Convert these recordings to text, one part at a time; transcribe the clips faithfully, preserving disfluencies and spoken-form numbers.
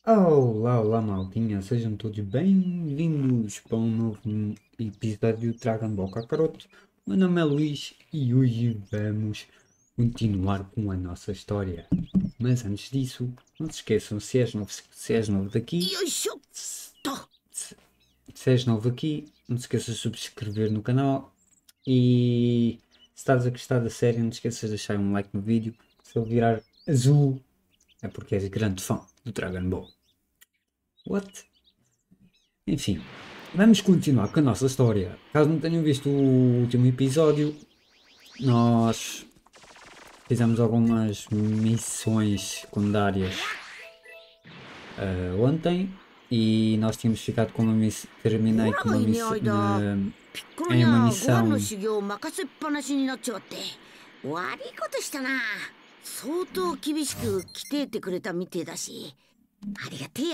Olá, olá maldinha, sejam todos bem-vindos para um novo episódio de Dragon Ball Kakaroto. Meu nome é Luís e hoje vamos continuar com a nossa história. Mas antes disso, não se esqueçam, se és novo, se és novo daqui, よいしょっ se, と。 se- se és novo aqui, não te esqueças de subscrever no canal e se estás a gostar da série, não te esqueças de deixar um like no vídeo. Se ele virar azul, é porque és grande fã do Dragon Ball. What? Enfim, vamos continuar com a nossa história. Caso não tenham visto o último episódio, nós fizemos algumas missões secundárias uh, ontem e nós tínhamos ficado com uma missão. Terminei com uma missão. Em uma ご飯の missão. 修行を任せっぱなしになっちまって悪いことしたな。相当厳しく規定てくれたみてえだし、ありがてえや。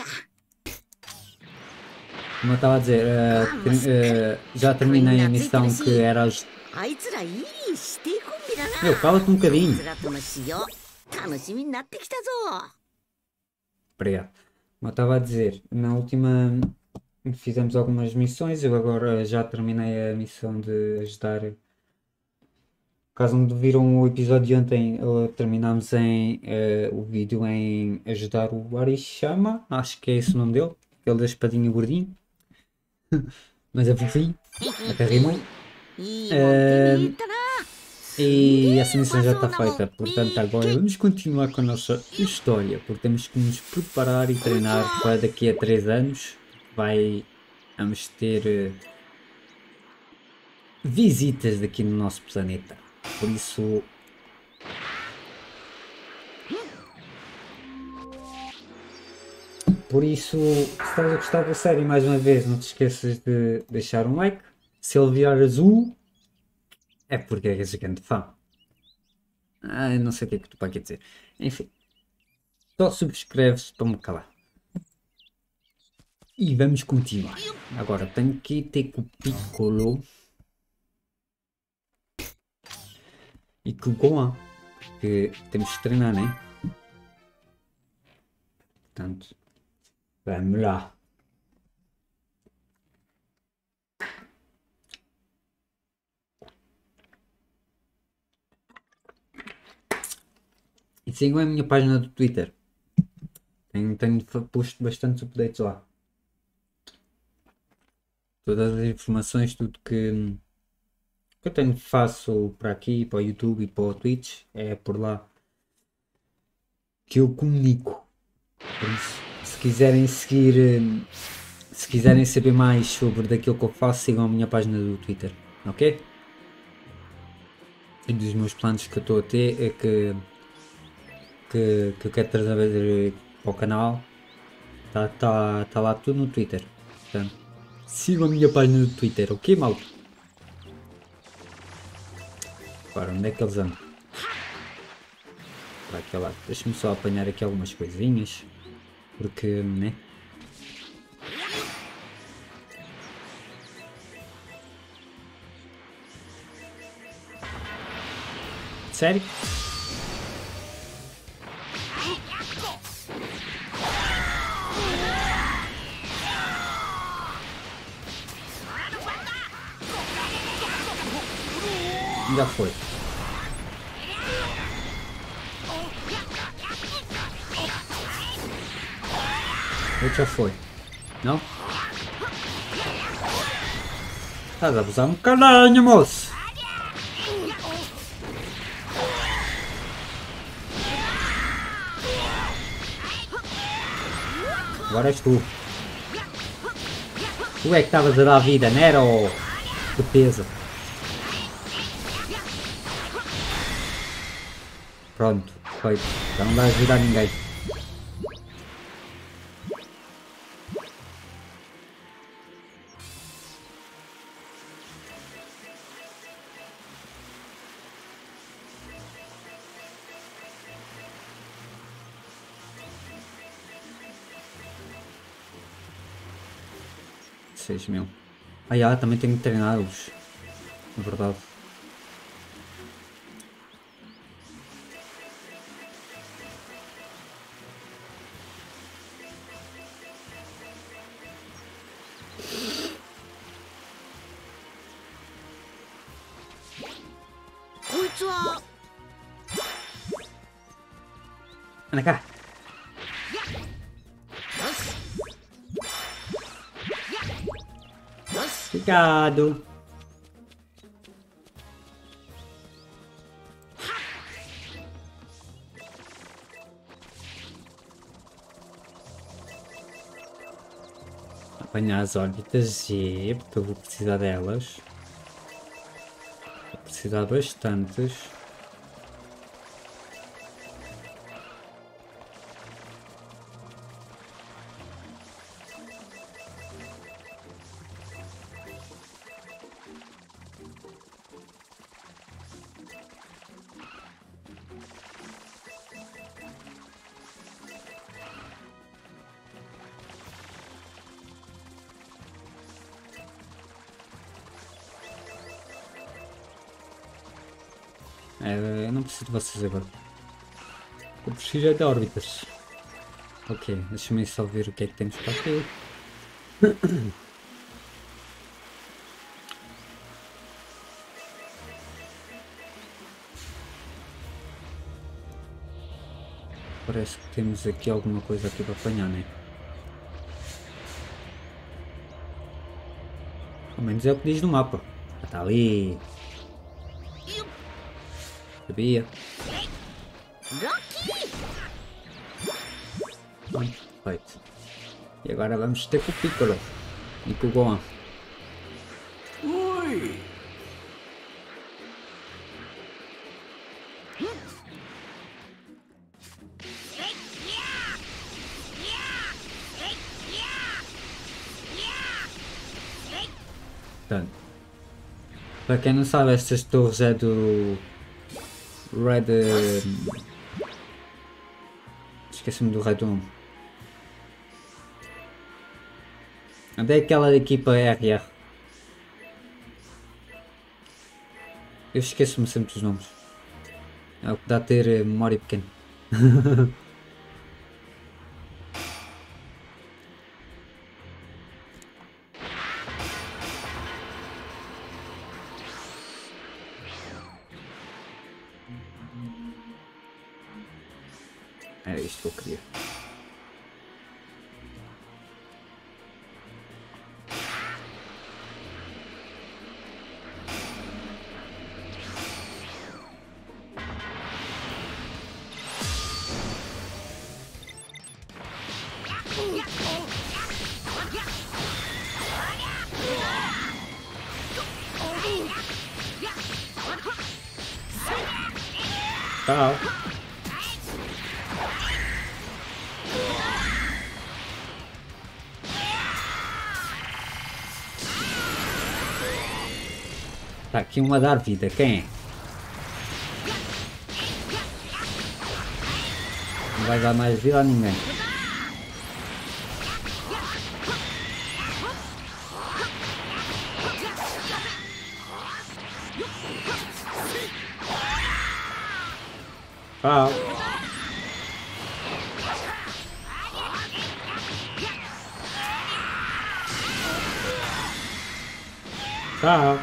Como eu estava a dizer, uh, ter- uh, já terminei a missão que era as. あいつらいい指定コンビだな。 Meu, cala-te um あい bocadinho. つらとの修行楽しみになってきたぞ。 Obrigado. Como eu estava a dizer, na última fizemos algumas missões, eu agora já terminei a missão de ajudar. Caso não viram o episódio de ontem, eh, terminámos em eh, o vídeo em ajudar o Arishama, acho que é esse o nome dele, ele da espadinha gordinho, mas é fofinho, até rimou. いいもん手に入ったな。 E essa missão já está feita, portanto agora vamos continuar com a nossa história, porque temos que nos preparar e treinar para daqui a três anos. Vai, vamos ter eh, visitas daqui no nosso planeta, por isso... Por isso, se estás a gostar da série, mais uma vez, não te esqueças de deixar um like. Se ele virar azul, é porque é grande fã. Ah, eu não sei o que é que tu pode dizer. Enfim, só subscreve-se para me calar. E vamos continuar. Agora tenho que ter com o Piccolo e com o Gohan, que temos que treinar, né? Portanto, vamos lá. E sigam a minha página do Twitter. Tenho, tenho posto bastantes updates lá. Todas as informações, tudo que, que eu tenho, faço para aqui, para o YouTube e para o Twitch, é por lá que eu comunico. Por isso, se quiserem seguir, se quiserem saber mais sobre daquilo que eu faço, sigam a minha página do Twitter, ok? Um dos meus planos que eu estou a ter é que, que, que eu quero trazer para o canal, está tá, tá lá tudo no Twitter. Portanto, sigam a minha página do Twitter, ok, malta? Agora, onde é que eles andam? Para aquele lado. Deixa-me só apanhar aqui algumas coisinhas, porque, né? Sério? Já foi. Outro já foi. Não? Estás a abusar um bocadinho, moço! Agora és tu. Tu é que estavas a dar vida, não era o de peso. Pronto, feito. Já não vais ajudar ninguém. seis mil. Ah, já, também tenho que treiná-los. É verdade. Anda cá. Obrigado. Apanhar as órbitas G, porque eu vou precisar delas. Vou precisar bastantes. É, eu não preciso de vocês agora. Eu preciso é de órbitas. Ok, deixa-me só ver o que é que temos para aqui. Parece que temos aqui alguma coisa aqui para apanhar, né? Ao menos é o que diz no mapa. Já está ali. Sabia? Pronto, feito. E agora vamos ter com o Piccolo e com o Gohan. Oi! Portanto, para quem não sabe, estas torres é do Red. Uh, Esqueci-me do Red um. Onde é aquela da equipa R R? Eu esqueço-me sempre dos nomes. É o que dá a ter uh, memória pequena. Era isto que eu queria. Tchau. Tá aqui uma a dar vida, quem é? Não vai dar mais vida a ninguém. Tchau. Tchau.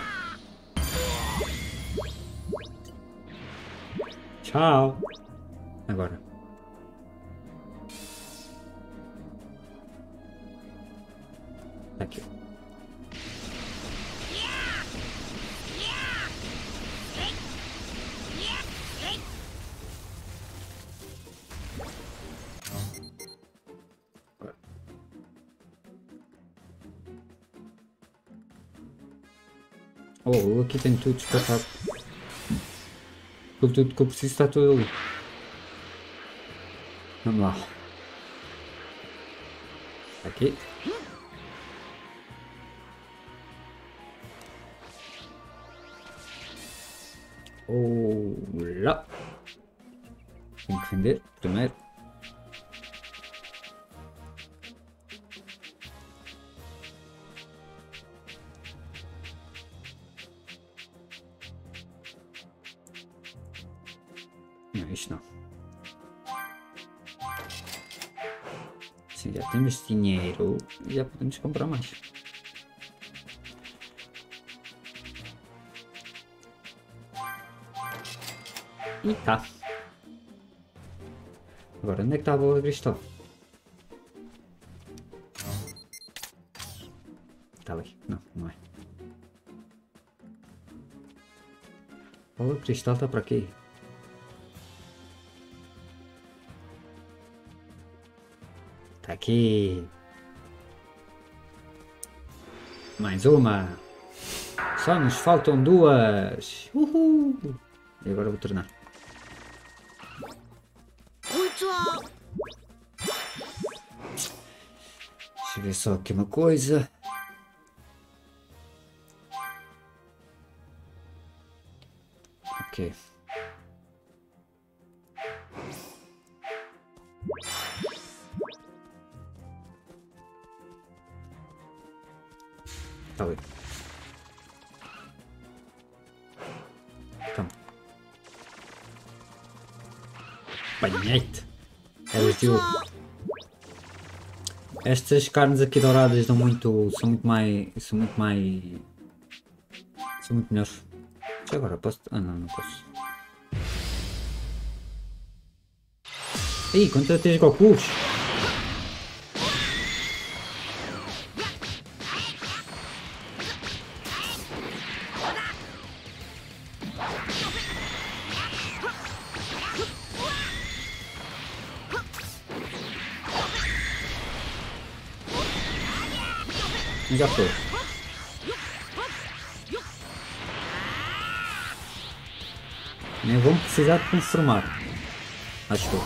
Tchau. Agora. Tá aqui. Oh, aqui tem tudo escapado. Tudo, tudo que eu preciso está tudo ali. Vamos lá. Aqui. Olá. Tem que vender primeiro. Não, isto não. Sim, já temos dinheiro e já podemos comprar mais. E tá. Agora, onde é que está a bola de cristal? Está ali. Não, não é. A bola de cristal está para aqui. Está aqui. Mais uma. Só nos faltam duas. Uhul. E agora vou tornar. こいつは Deixa eu ver só aqui uma coisa. Ok. Tá bem. Calma. Banhete. Elas de ouro. Estas carnes aqui douradas dão muito, são muito mais, são muito mais, são muito melhores. Já agora posso? Ah não, não posso. Ih, quanto tens Gokus? Já foi. Nem vão precisar de transformar. Acho que.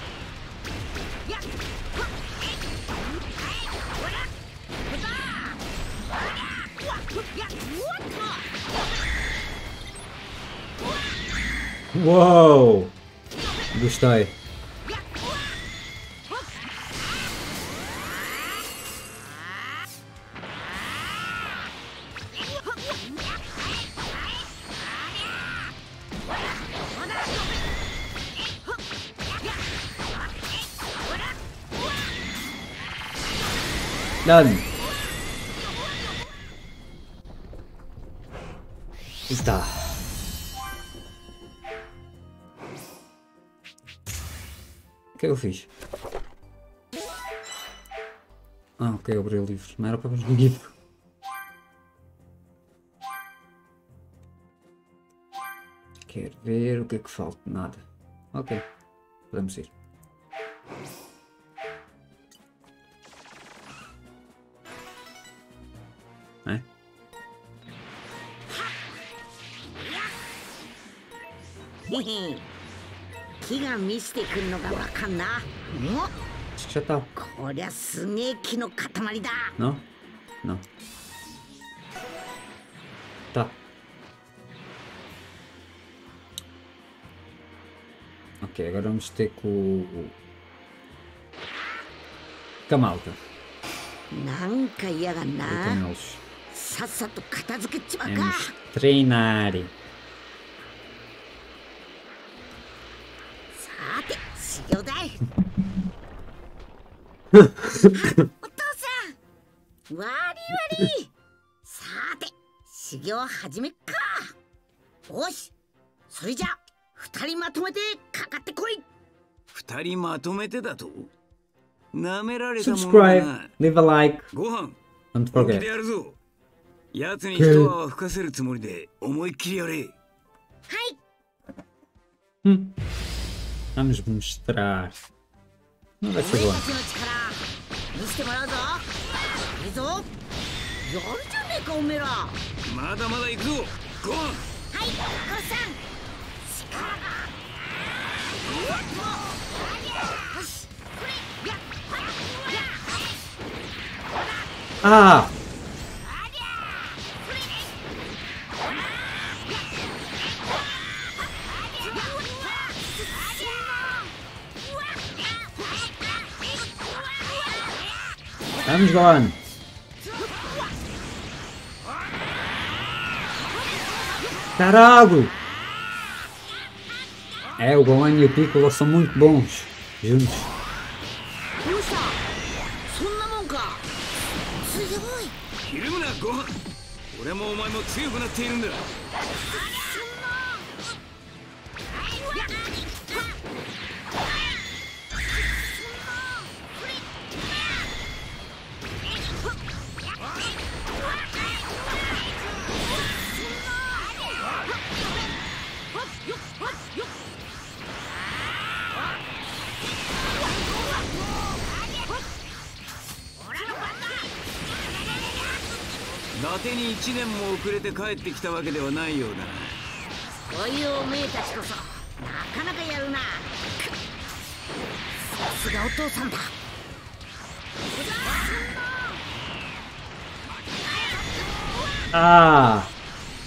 Uou! Gostei. Done. Está. O que é que eu fiz? Ah, ok, eu abri o livro. Não era para ver o livro. Quero ver o que é que falta. Nada. Ok. Podemos ir. É? 木が見せてくるのがわかんな。 Acho que já está. こりゃすげえ木の塊だ。 Não? Não. Tá. Ok, agora vamos ter com o... com a malta. なんか嫌がんな。 Com eles. さっさと片付けちまうか。 Vamos treinar. さて、修行だい。お父さん。わりわり。さて、修行始めっか。よし、それじゃ二人まとめてかかってこい。 二人まとめてだとなめられたものだ Subscribe, な。 leave a like, ご飯 don't 本気 forget. でやるぞ。やつに一泡吹かせるつもりで思いっきりやれ。 はい。 Hum. Vamos mostrar. Não vai ser 俺 bom. たちの力見せてもらうぞ。いいぞ。やるじゃねえかおめえら。はまだまだ行くぞ。ご飯い、お父さん。力が。うわっと。よし。これ。やっ。やっ。 Ah! Vamos, Gohan! Caralho! É, o Gohan e o Piccolo são muito bons juntos. どうした。そんなもんか。すごい。 ひるむなご飯。俺もお前も強くなっているんだ。 お伊達にいちねんも遅れて帰ってきたわけではないようだな。 そういうおめえたちこそなかなかやるな。さすがお父さんだ。 ああ。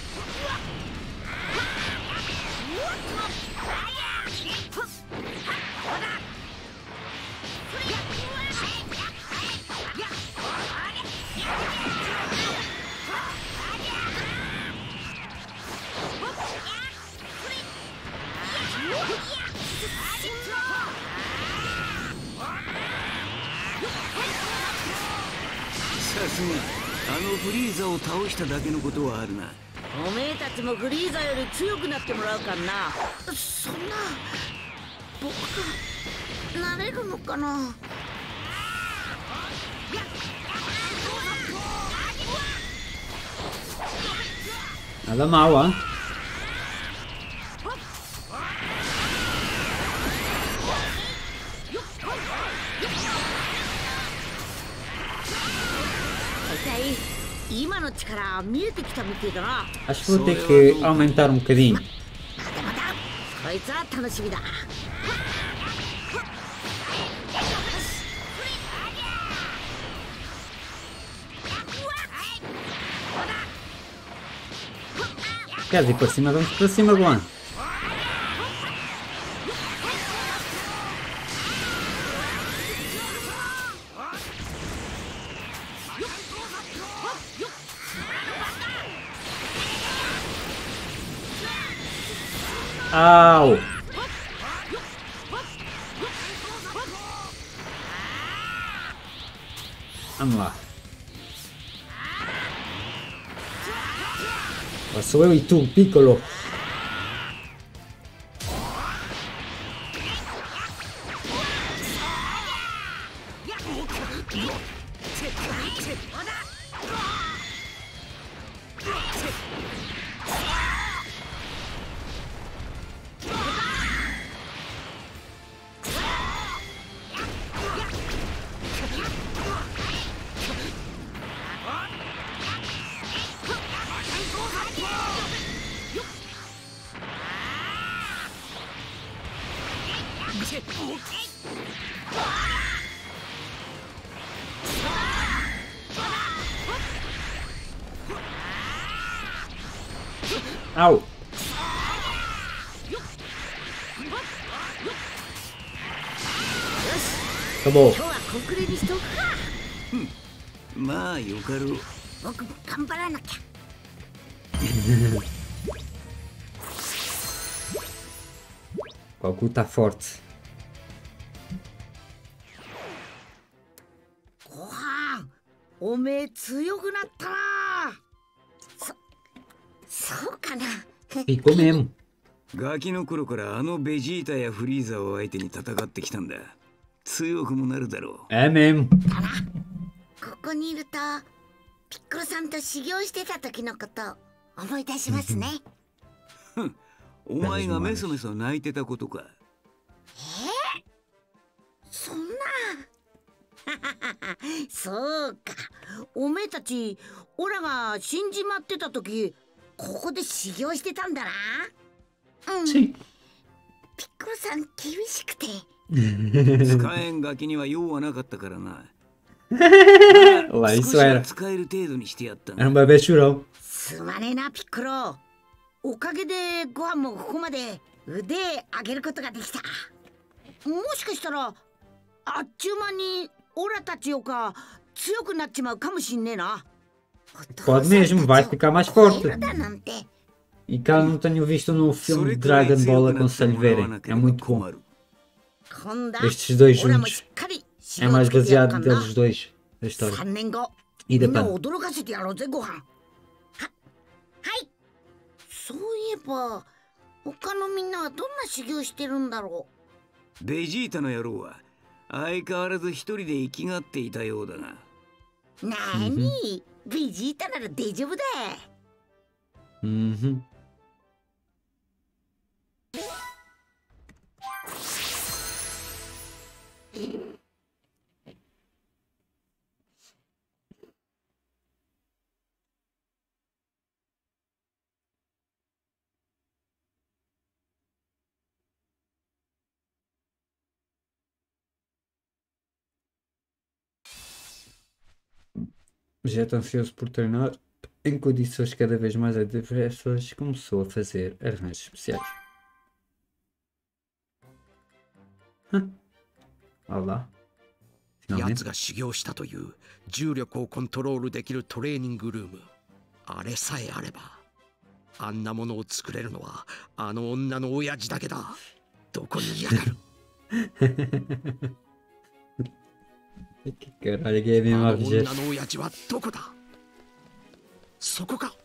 さすがあのフリーザを倒しただけのことはあるな。 おめえたちもフリーザより強くなってもらうからな。そんな僕がなれるのかな。 Nada mal, ah. 今の力見えてきたみてえだな。 Acho que vou ter que aumentar um bocadinho. まだまだこいつは楽しみだ。 Quer dizer, para cima, vamos para cima, Gohan. Au! Vamos lá. Agora sou eu e tu, Piccolo. Au! Acabou. 今日はこんくらいにしておくか。 まあよかろう。 僕も頑張らなきゃ。 Goku tá forte. ご飯おめえ強くなったな。そそうかな。 Ficou mesmo. ガキの頃からあのベジータやフリーザを相手に戦ってきたんだ。強くもなるだろう。 É mesmo. だな。ここにいるとピッコロさんと修行してた時のことを思い出しますね。 お前がメソメソ泣いてたことか。 えそんな。そうか。おめえたちオラが死んじまってた時ここで修行してたんだな。うん。 Sim. ピッコロさん厳しくて。 使えんガキには用はなかったからな。 Lá, 少 isso しは era. 使える程度にしてやったん Era だ。 um bebê churão. すまねえなピッコロ。おかげでご飯もここまで腕上げることができた。もしかしたらあっちゅう間にオラたちよか強くなっちまうかもしんねえな。 Pode mesmo, vai ficar mais forte. だなんて。 E cá não tenho visto no filme de Dragon Ball, aconselho verem. É muito bom. 今度 Estes dois オラも juntos. しっかり É mais baseado deles dois, da história. さんねんご E み da んな Pan. 驚かせてやろうぜご飯。ははいそういえば他のみんなはどんな修行してるんだろベジータの野郎は相変わらず一人で生きがっていたようだが。 う。なーにベジータなら大丈夫だ。 Uhum. Já está ansioso por treinar, em condições cada vez mais adversas, começou a fazer arranjos especiais. Hã? Olha lá. 奴 Finalmente. が修行したという重力をコントロールできるトレーニングルーム、あれさえあればあんなものを作れるのはあの女の親父だけだ。どこにいやがる Que caralho, que é あ mesmo の a 女 reger. の親父はどこだ。そこか。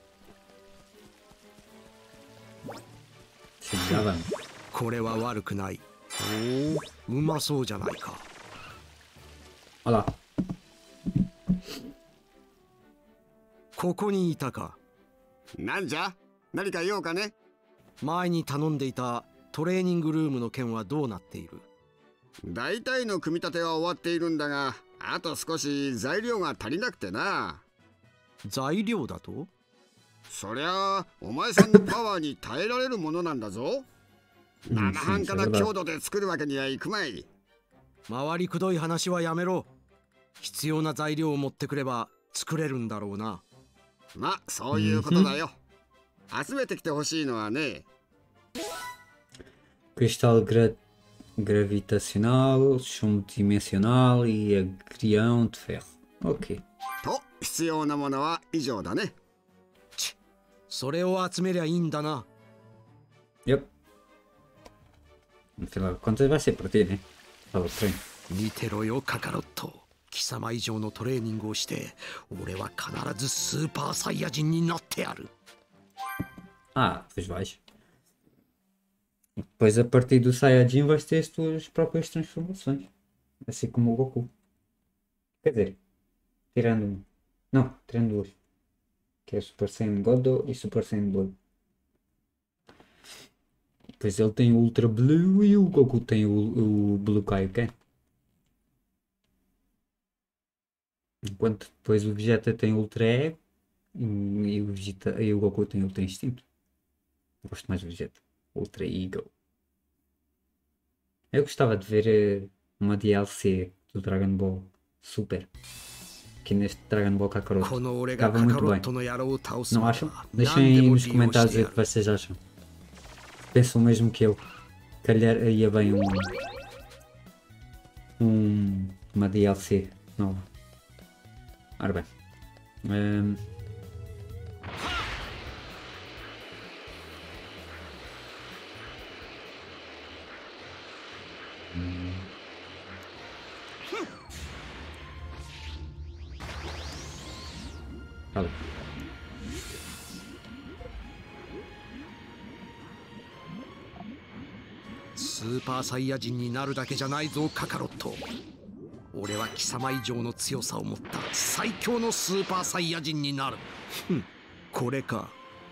Sim, já vamos. これは悪くない。おお、うまそうじゃないか。 Olha lá. ここにいたか。 なんじゃ、何か用かね。 前に頼んでいたトレーニングルームの件はどうなっている。 大体の組み立ては終わっているんだが、あと少し材料が足りなくてな。 材料だと。 そりゃあお前さんのパワーに耐えられるものなんだぞ。生半可な強度で作るわけにはいくまい。 回りくどい話はやめろ。必要な材料を持ってくれば作れるんだろうな。 ま、そういうことだよ。集めてきてほしいのはね。 Cristal gra gravitacional, chumbo dimensional e agrião de ferro. Ok. と必要なものは以上だね。 それを集めりゃいいんだな。 Yep. No final de contas vai ser para ti, né? Para o treino. 見てろよカカロット。貴様以上のトレーニングをして俺は必ずスーパーサイヤ人になってやる。 Ah, pois vais. Depois a partir do Saiyajin vais ter as tuas próprias transformações. Assim como o Goku. Quer dizer, tirando um. Não, tirando duas. Que é Super Saiyan Godo e Super Saiyan Blue. Depois ele tem o Ultra Blue e o Goku tem o, o Blue Kaioken. Enquanto depois o Vegeta tem Ultra Ego e o, Vegeta, e o Goku tem Ultra Instinto. Eu gosto mais do Vegeta. Ultra Ego. Eu gostava de ver uh, uma D L C do Dragon Ball Super. Aqui neste Dragon Ball Kakarot. この俺が Ficava カ muito カロ bem. ットの野郎を倒す Não のは acham? 何 Deixem で aí も nos 利用 comentários し o てや que る。 vocês acham. Pensam mesmo que eu. Calhar ia bem um. um uma D L C nova. Ora bem. Um, Fala. スーパーサイヤ人になるだけじゃないぞカカロット。俺は貴様以上の強さを持った最強のスーパーサイヤ人になる。ふん、これか。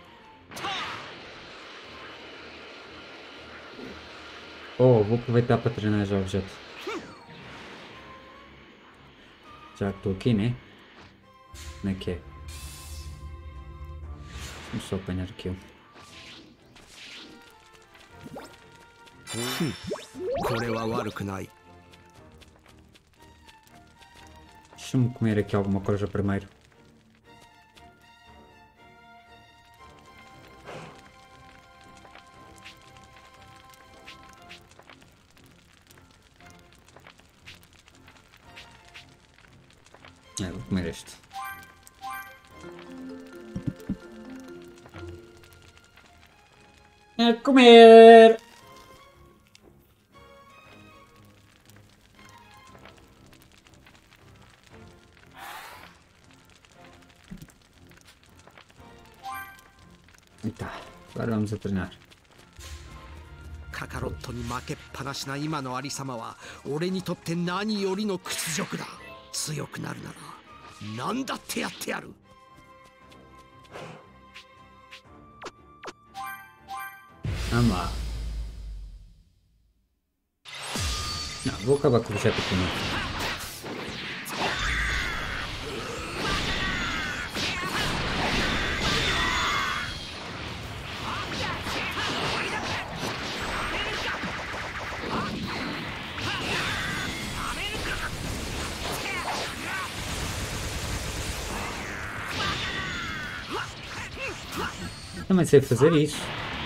Oh, vou aproveitar para treinar já o objeto. Já que estou aqui, né? Como é que é? Vamos só apanhar aquilo. これは悪くない。 Deixa-me comer aqui alguma coisa primeiro. É, vou comer este. A comer! E tá, agora vamos a treinar. カカロットに負けっぱなしな今のありさまは俺にとって何よりの屈辱だ。強くなるなら何だってやってやる。 Vamos lá. Não, vou acabar com o objeto aqui não. Também sei fazer isso.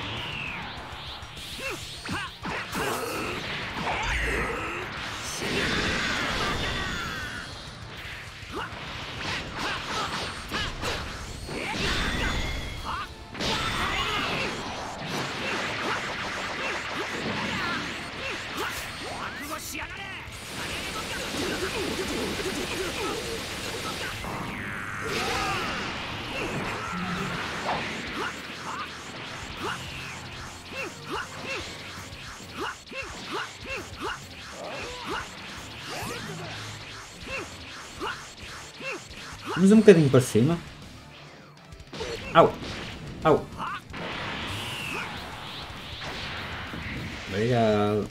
Vamos um bocadinho para cima. Au! Au! Obrigado.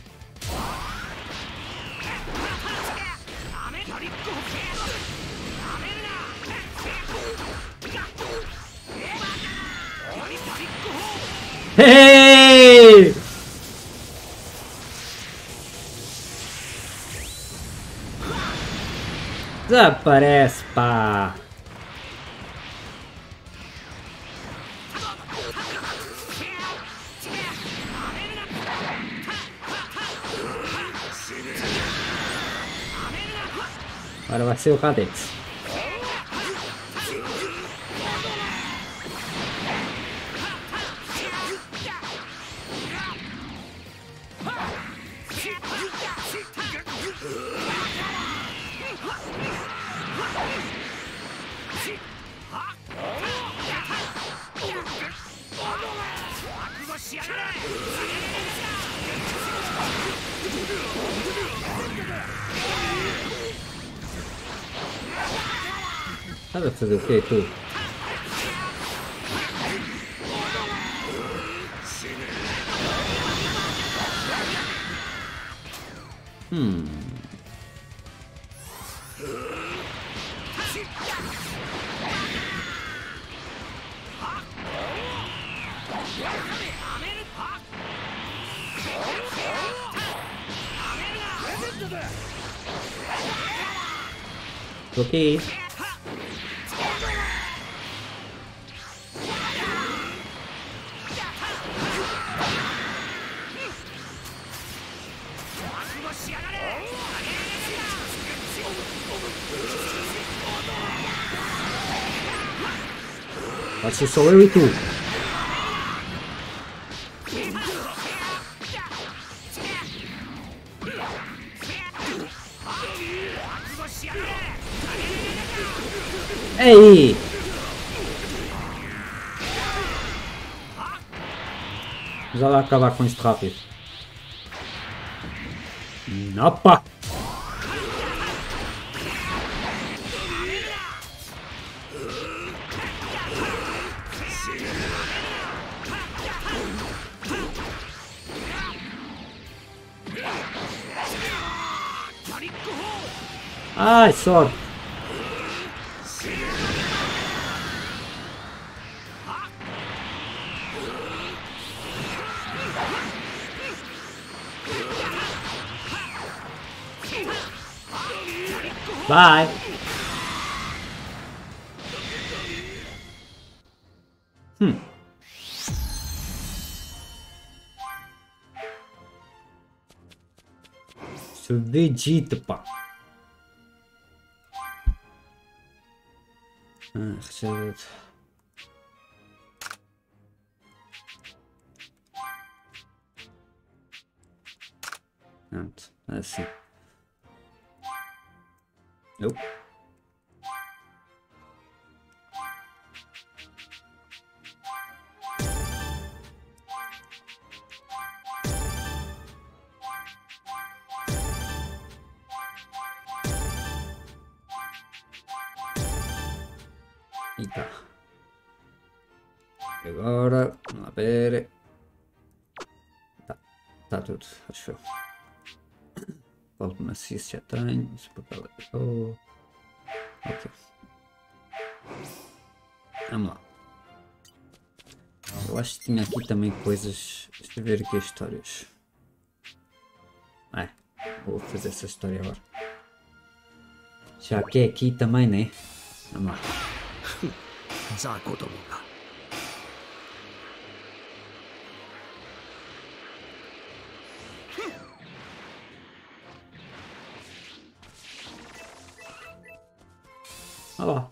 Hey! Desaparece, pá! Agora vai ser o Raditz. Estás a fazer o quê, tu? Hum. Tô aqui. Pode ser só eu e tu. Ei! Vamos lá acabar com isto rápido. Opa! Ai, sorte! Bye! Hum. Seu Vegeta, pá! Ah, recebe. Pronto, assim. Nope. E tá. Agora, vamos lá ver. Tá, tá tudo, acho eu. Volto maciço já tenho, isso para cá oh. Ok. Vamos lá. Eu acho que tinha aqui também coisas. Deixa eu ver aqui as histórias. É, vou fazer essa história agora. Já que é aqui também, né? Vamos lá. ザコどもが Olha lá.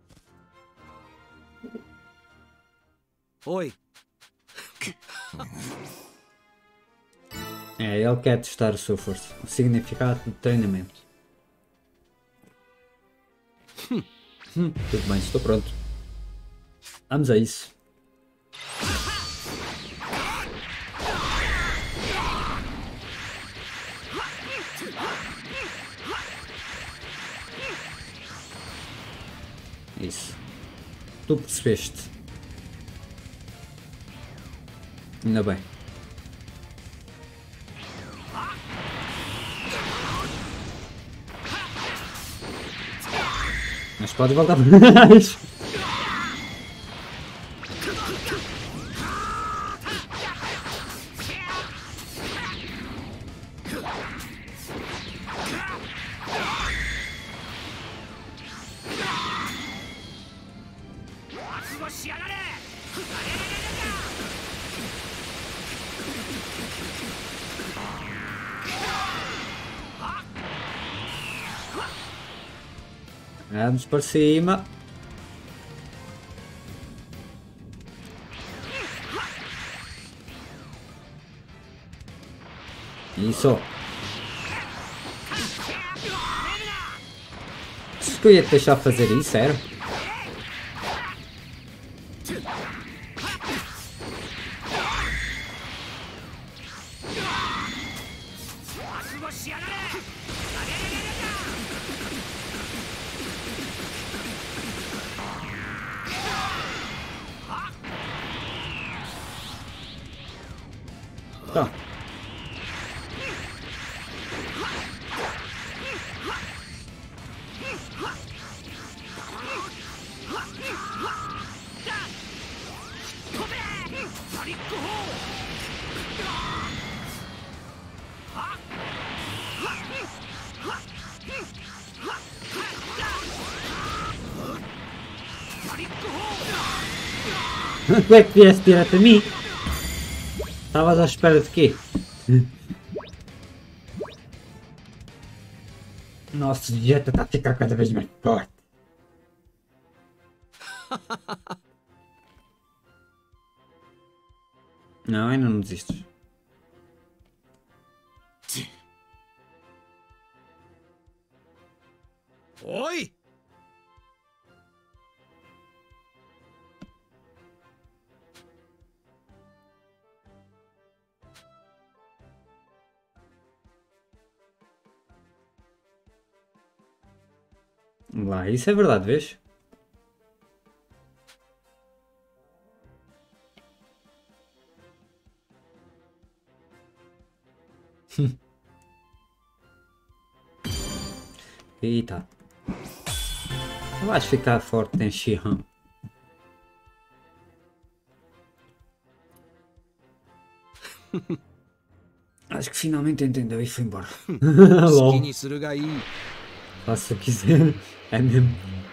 おい É, ele quer testar a sua força. O significado do treinamento. Hum, tudo bem, estou pronto. Vamos a isso. Isso. Tu percebeste. Ainda bem. Mas pode voltar para trás. Vamos para cima. Isso. Acho que eu ia te deixar fazer isso, era? Tá. Como é que vieste direto a mim? Estavas à espera de quê? Nosso Vegeta está a ficar cada vez mais forte. Não, ainda não desistes. Oi! Lá, isso é verdade, vês? Eita. Vais ficar forte em Shihan. Acho que finalmente entendeu e foi embora. 好きにするがいい Faça o que quiser. É mesmo.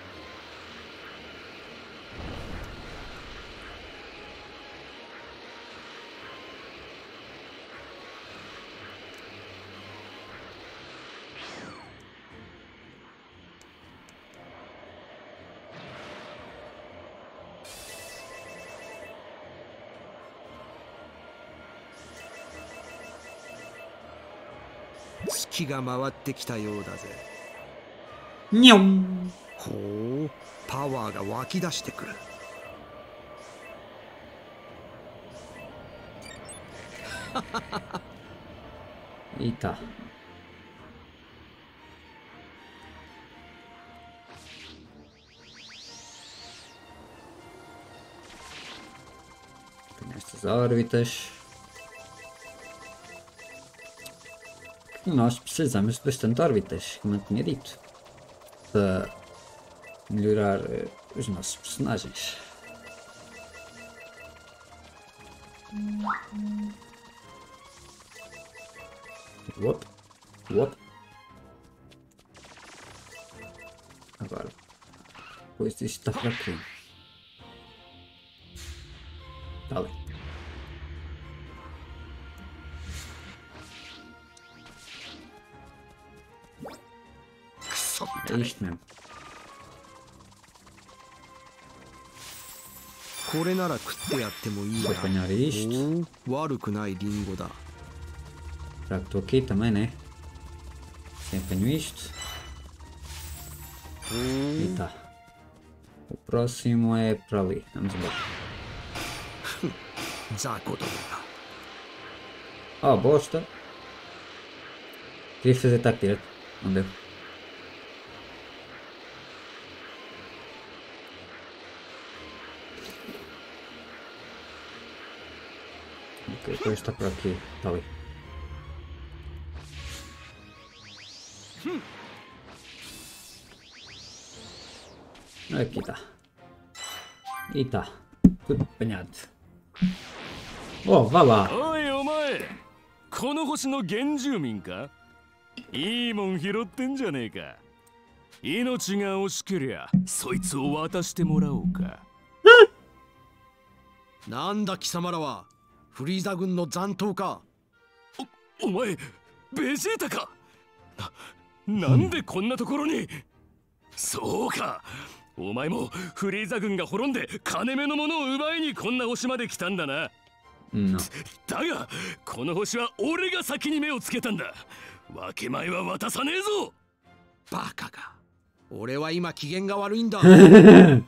月が回ってきたようだぜ Nham. ほうパワーが湧き出してくる Eita. Nestas órbitas. Nós precisamos de bastante órbitas, como eu tinha dito, para melhorar uh, os nossos personagens. Whoop, whoop. Agora, depois disto está para aqui. Está ali. É isto mesmo. これなら食ってやってもいいな。 Vou apanhar isto. 悪くないリンゴだ。 Já que estou aqui também, né? Sim, apanho isto. E tá. O próximo é para ali. Vamos embora. 雑魚どもが。 Oh, bosta. Queria fazer ataque direto. Não deu. Ok, depois está por aqui. Está ali. Aqui está. E está. Tudo apanhado. Oh, vá lá. おいお前、この星の原住民か？いいもん拾ってんじゃねえか。命が惜しけりゃそいつを渡してもらおうか。 なんだ貴様らは。フリーザ軍の残党か。 お、お前、ベジータか。な、なんでこんなところに。そうか。お前もフリーザ軍が滅んで金目のものを奪いにこんな星まで来たんだな。 No. だがこの星は俺が先に目をつけたんだ。分け前は渡さねえぞ。 バカが。俺は今機嫌が悪いんだ。 Fudeu.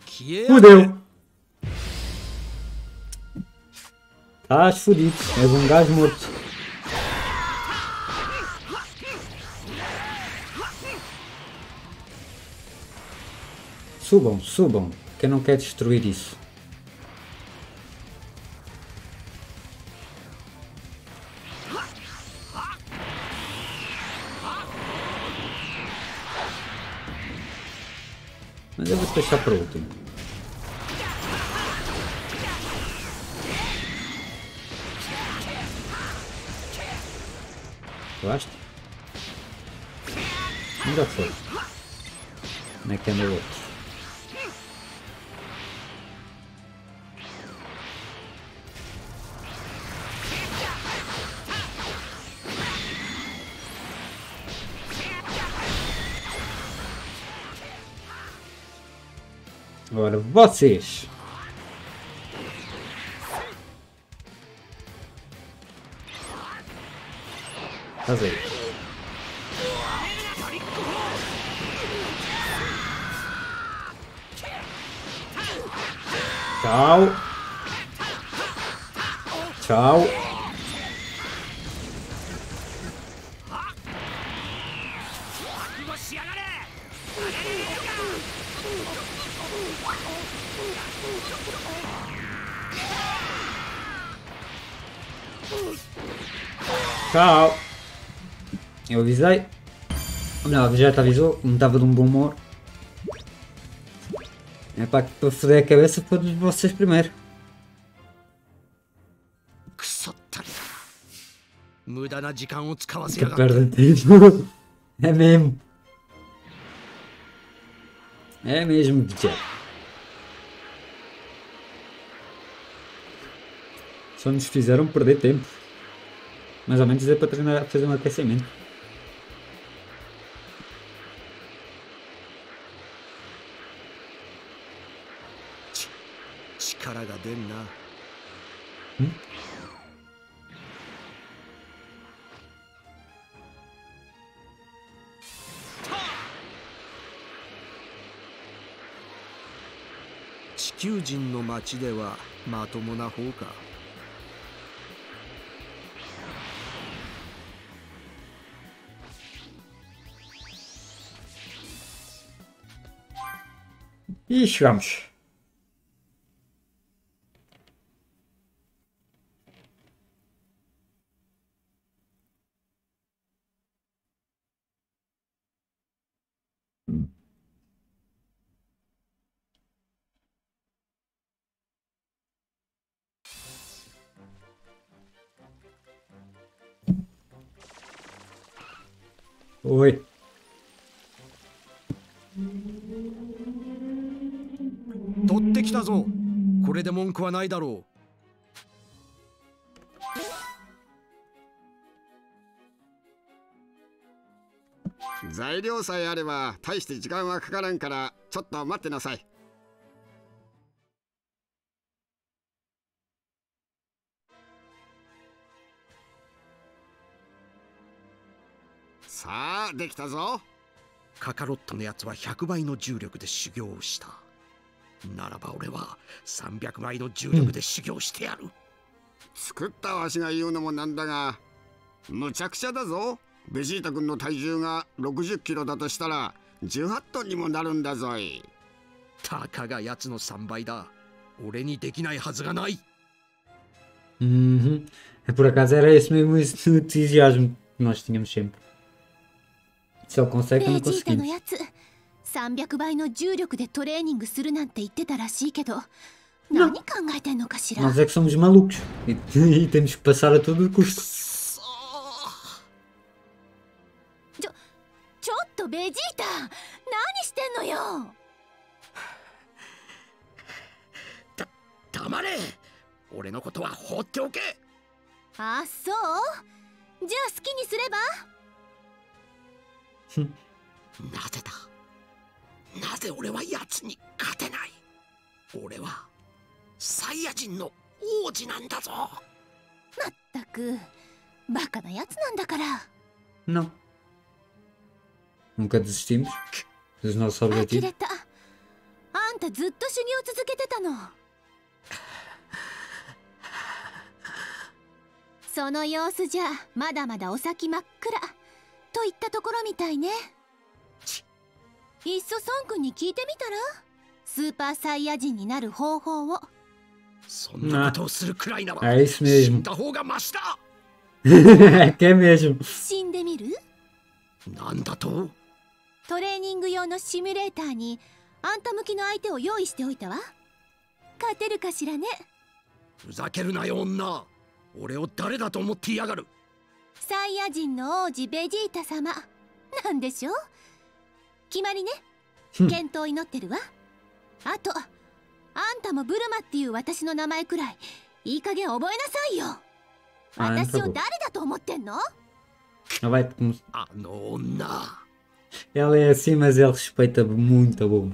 Estás fudido. És um gajo morto. Subam, subam. Quem não quer destruir isso? Mas eu vou te deixar para o último. Gosto? Já foi. Como é que anda o outro? Agora vocês. Faz aí. Tchau. Tchau. Tchau. Eu avisei. Não, já te avisou, não estava de um bom humor. É para para foder a cabeça para vocês primeiro. くそったれだ。無駄な時間を使わせ Que やがって。 perda de tempo. É mesmo. É mesmo, Vegeta. Só nos fizeram perder tempo. Mais ou menos é para treinar, fazer um aquecimento. 力が出んな。地球人の町ではまともな方か。 E chegamos. Oi. 取ってきたぞ。これで文句はないだろう。材料さえあれば大して時間はかからんからちょっと待ってなさい。 さあできたぞ。 カカロットのやつはひゃくばいの重力で修行をした。ならば俺はさんびゃくばいの重力で修行してやる。 作ったわしが言うのもなんだが、むちゃくちゃだぞ。ベジータ君の体重がろくじゅっキロだとしたらじゅうはちトンにもなるんだぞい。 たかがやつのさんばいだ。俺にできないはずがない。 Uhum. Por acaso era esse mesmo esse entusiasmo que nós tínhamos sempre. Se ele consegue, não ベジータの conseguimos. やつさんびゃくばいの重力でトレーニングするなんて言ってたらしいけど、何考えてんのかしら。 Nós é que somos malucos e, e temos que passar a todo custo. ちょ、ちょっとベジータ、何してんのよ。 だ、黙れ。俺のことは放っておけ。 あ、そう。じゃあ好きにすれば。 なぜだ。なぜ俺は奴に勝てない。俺はサイヤ人の王子なんだぞ。 まったくバカなやつなんだから。 Não. Nunca desistimos dos nossos 呆 objetivos. れた。あんたずっと修行続けてたの。その様子じゃまだまだお先真っ暗といったところみたいね。いっそ孫君に聞いてみたら、スーパーサイヤ人になる方法を。 そんなことをするくらいなら É isso 死ん mesmo. だ方がマシだ。 É que é mesmo. 死んでみる？ なんだと。 トレーニング用のシミュレーターにあんた向きの相手を用意しておいたわ。勝てるかしらね。 ふざけるなよ女。俺を誰だと思ってやがる。 サイヤ人の王子ベジータ様なんでしょう。決まりね。健闘を祈ってるわ。あとあんたもブルマっていう私の名前くらいいい加減覚えなさいよ。私を誰だと思ってんの？ Ela vai como- あの女。 Ela é assim, mas ele respeita muito a bomba.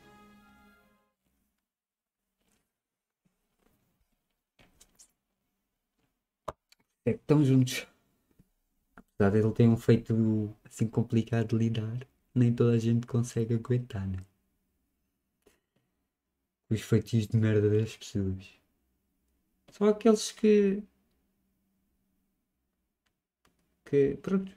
É que estão juntos. Apesar de ele ter um feito assim complicado de lidar, nem toda a gente consegue aguentar, né? Os feitios de merda das pessoas. Só aqueles que. que. pronto.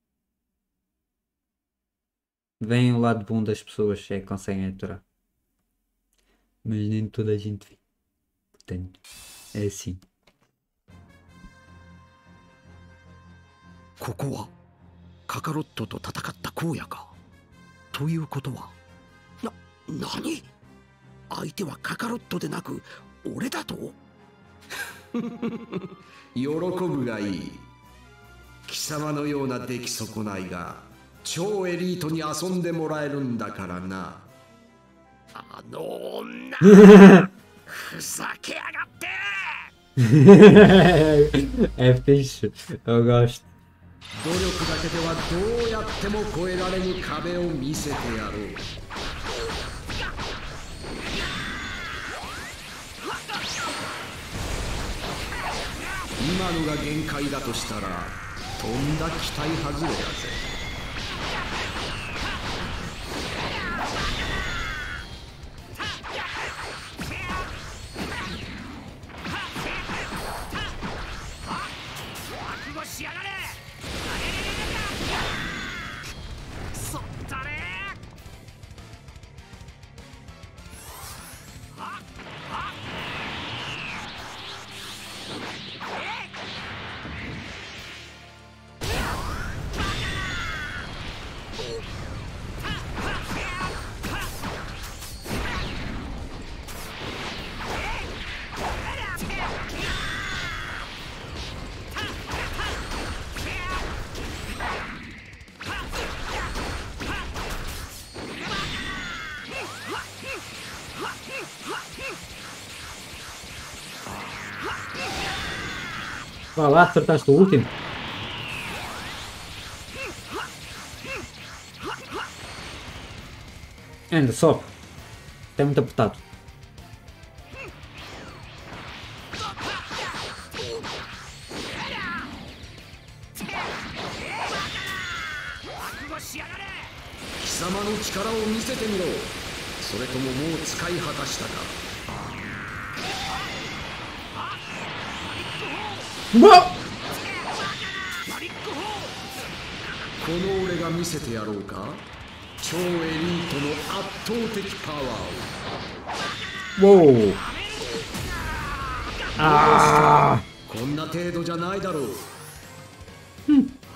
Vem o lado bom das pessoas é que conseguem aturar. Mas nem toda a gente vê. Portanto, é assim. ここはカカロットと戦った荒野か。ということはな、何？相手はカカロットでなく俺だと？ 喜ぶがいい。貴様のような出来損ないが超エリートに遊んでもらえるんだからな。 あの女ふざけやがって。 É fixe. Eu gosto. 努力だけではどうやっても越えられぬ壁を見せてやろう。今のが限界だとしたらとんだ期待外れだぜ。 Vá lá, acertaste o último. Anda, sobe. Está muito apertado. 力を見せてみろ。それとももう使い果たしたか。 うわっ、 この俺が見せてやろうか。超エリートの圧倒的パワーを。 ウォー。ああ。 こんな程度じゃないだろう。 うん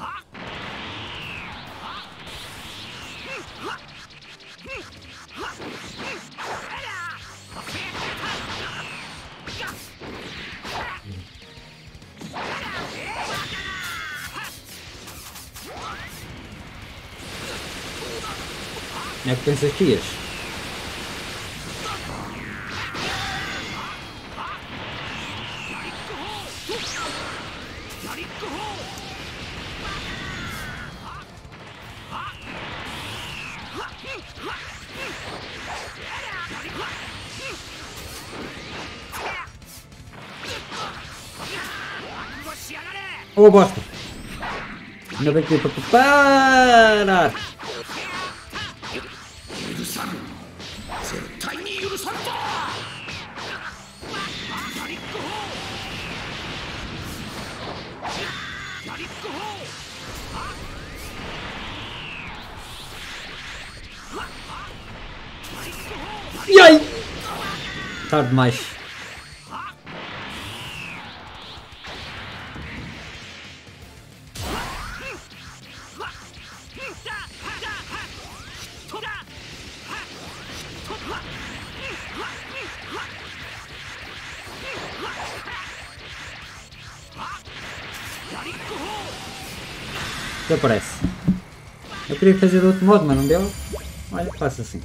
。É que pensas que ias? Oh, bosta! Ainda bem que deu para parar! いやい tarde demais. Desaparece. Eu queria fazer de outro modo, mas não deu. Olha, faço assim.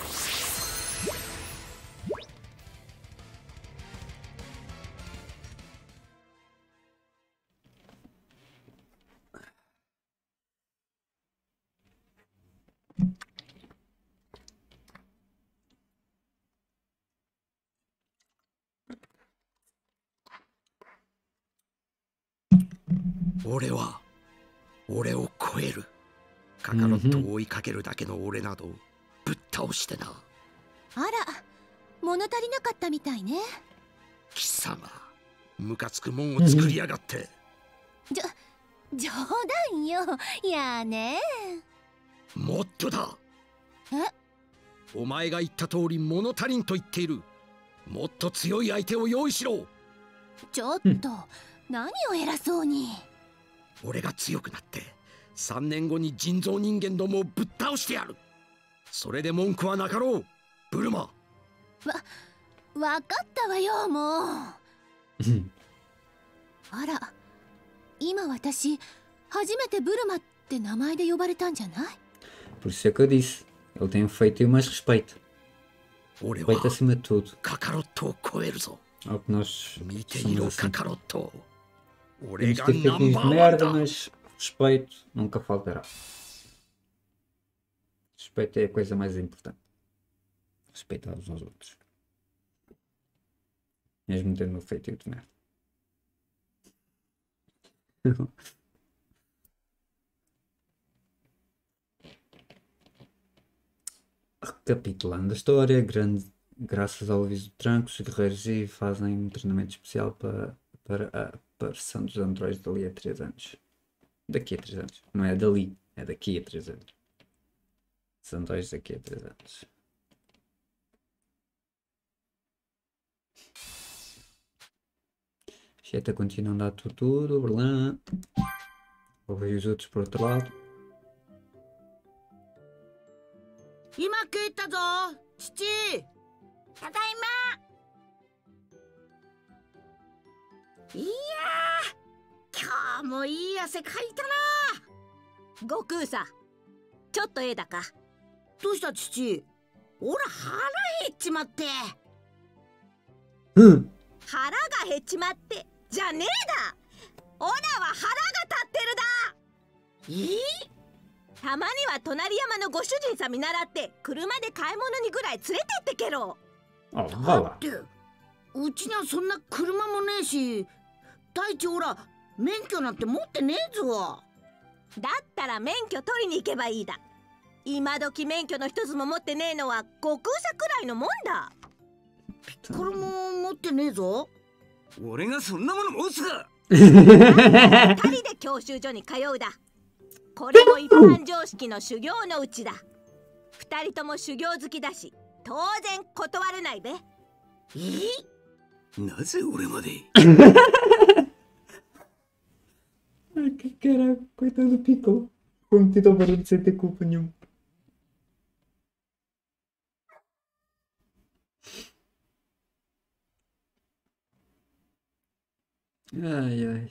Ore wa oreを超える。カカロットを追いかけるだけの俺などぶっ倒してな。 あら、物足りなかったみたいね。 貴様、ムカつくもんを作りやがって。 じょ冗談よ。やあね。 もっとだ。 え？ お前が言った通り物足りんと言っている。もっと強い相手を用意しろ。 ちょっと、何を偉そうに。 俺が強くなってさんねんごに人造人間どもをぶっ倒してやる。それで文句はなかろう、ブルマ。わ、 わかったわよ、もう。あら、今私初めてブルマって名前で呼ばれたんじゃない？ Por isso é que eu disse, ele tem um feito e mais respeito. Respeito acima de tudo. カカロットを超えるぞ。 Ao que nós 見ていろ、カカロット。 Temos ter feito de merda, mas respeito nunca faltará. Respeito é a coisa mais importante. Respeitar uns aos outros. Mesmo tendo feito de merda. Recapitulando a história, grande, graças ao aviso de Trunks, os guerreiros Z fazem um treinamento especial para, para a aparição dos androides dali a três anos. Daqui a três anos. Não é dali, é daqui a três anos. Os androides daqui a três anos. Cheta continua a andar tudo, tudo, Berlim. Vou ver os outros por outro lado. 今帰ったぞ、父。ただいま。いやー、今日もいい汗かいたな。 悟空さん、ちょっとええだか。 どうした父？おら腹減っちまって。 うん。 腹が減っちまってじゃねえだ。おらは腹が立ってるだ。 いい？ たまには隣山のご主人さん見習って車で買い物にぐらい連れてってけろ。 あ、 だってうちにはそんな車もねえし、大地おら免許なんて持ってねえぞ。 だったら免許取りに行けばいいだ。 今時免許の一つも持ってねえのは悟空さくらいのもんだ。 これも持ってねえぞ。 俺がそんなもの持つか。 二人で教習所に通うだ。これも一般常識の修行のうちだ。二人とも修行好きだし当然断れないべ。 え？なぜ俺まで Ai, que caraca, coitado do Piccolo. Foi metido ao barulho sem ter culpa nenhuma. Ai, ai.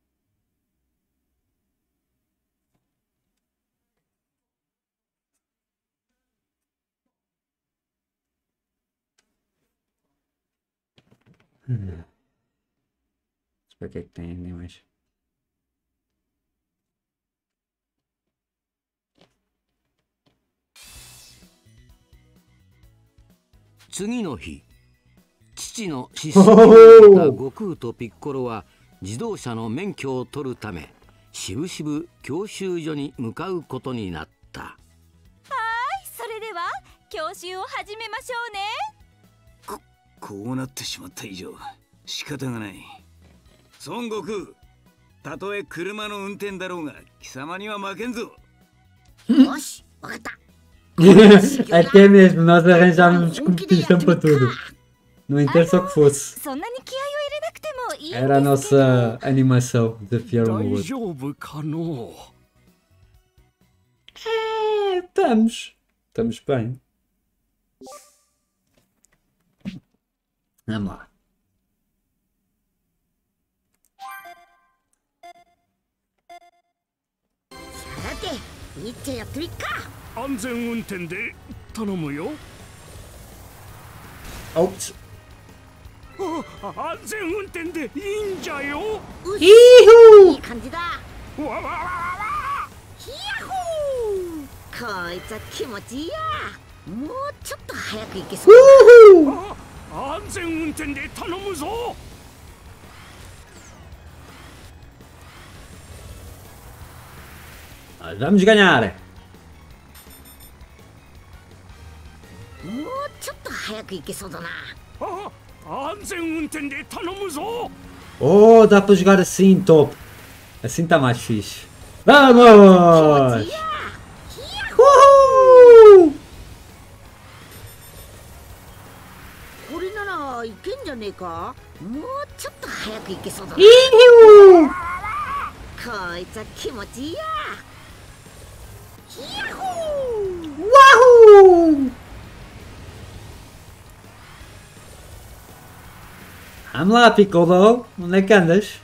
Hum. Deixa eu ver o que é que tem ali mais. 次の日、父の失踪を受けた悟空とピッコロは自動車の免許を取るためしぶしぶ教習所に向かうことになった。 はい、それでは教習を始めましょうね。 こ、こうなってしまった以上仕方がない。孫悟空、たとえ車の運転だろうが貴様には負けんぞ。 よし、わかった。 Até mesmo, nós arranjávamos competição para tudo. Não interessa o que fosse. Era a nossa animação, desafiar um ao outro. É, estamos. Estamos bem. Vamos lá. さて、いっちゃやってみっか。 安全運転で頼むよ。 おっ。 あ、安全運転でいいんじゃよ。 いい感じだ。 わわわわわ。 ヒヤホー。こいつは気持ちいいや。もうちょっと早く行けそうだ。安全運転で頼むぞ。 Vamos ganhar! もうちょっと早く行けそうだな。 あ、安全運転で頼むぞ。 Oh, dá para jogar assim, top. Assim está mais fixe. Vamos! Uhul! これならいけんじゃねえか。もうちょっと早く行けそうだな。こいつは気持ちいいや。 Wahoo! Vamos lá, Piccolo. Onde é que andas?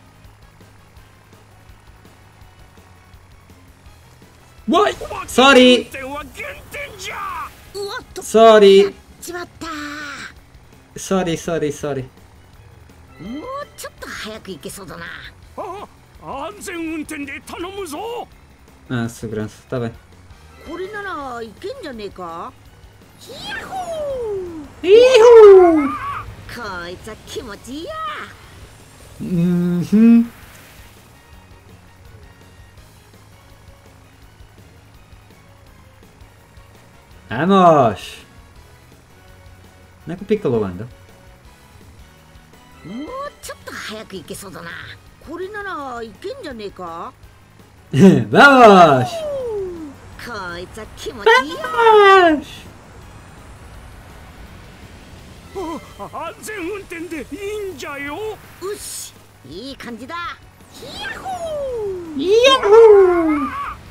Boy! Sorry! Sorry! Sorry, sorry, sorry. もうちょっと早く行けそうだな。 安全運転で頼むぞ。 Ah, segurança, tá bem. これならいけんじゃねえか。ヒヤホー。 ヒーホー。 こいつは気持ちいいや。 Uhum. Vamos! Onde é que o Piccolo anda? もうちょっと早く行けそうだな。これならいけんじゃねえか。 Vamos! こいつは気持ちいいや。 安全運転でいいんじゃよ。 よし、いい感じだ。ヒヤホー。 ヒヤホー。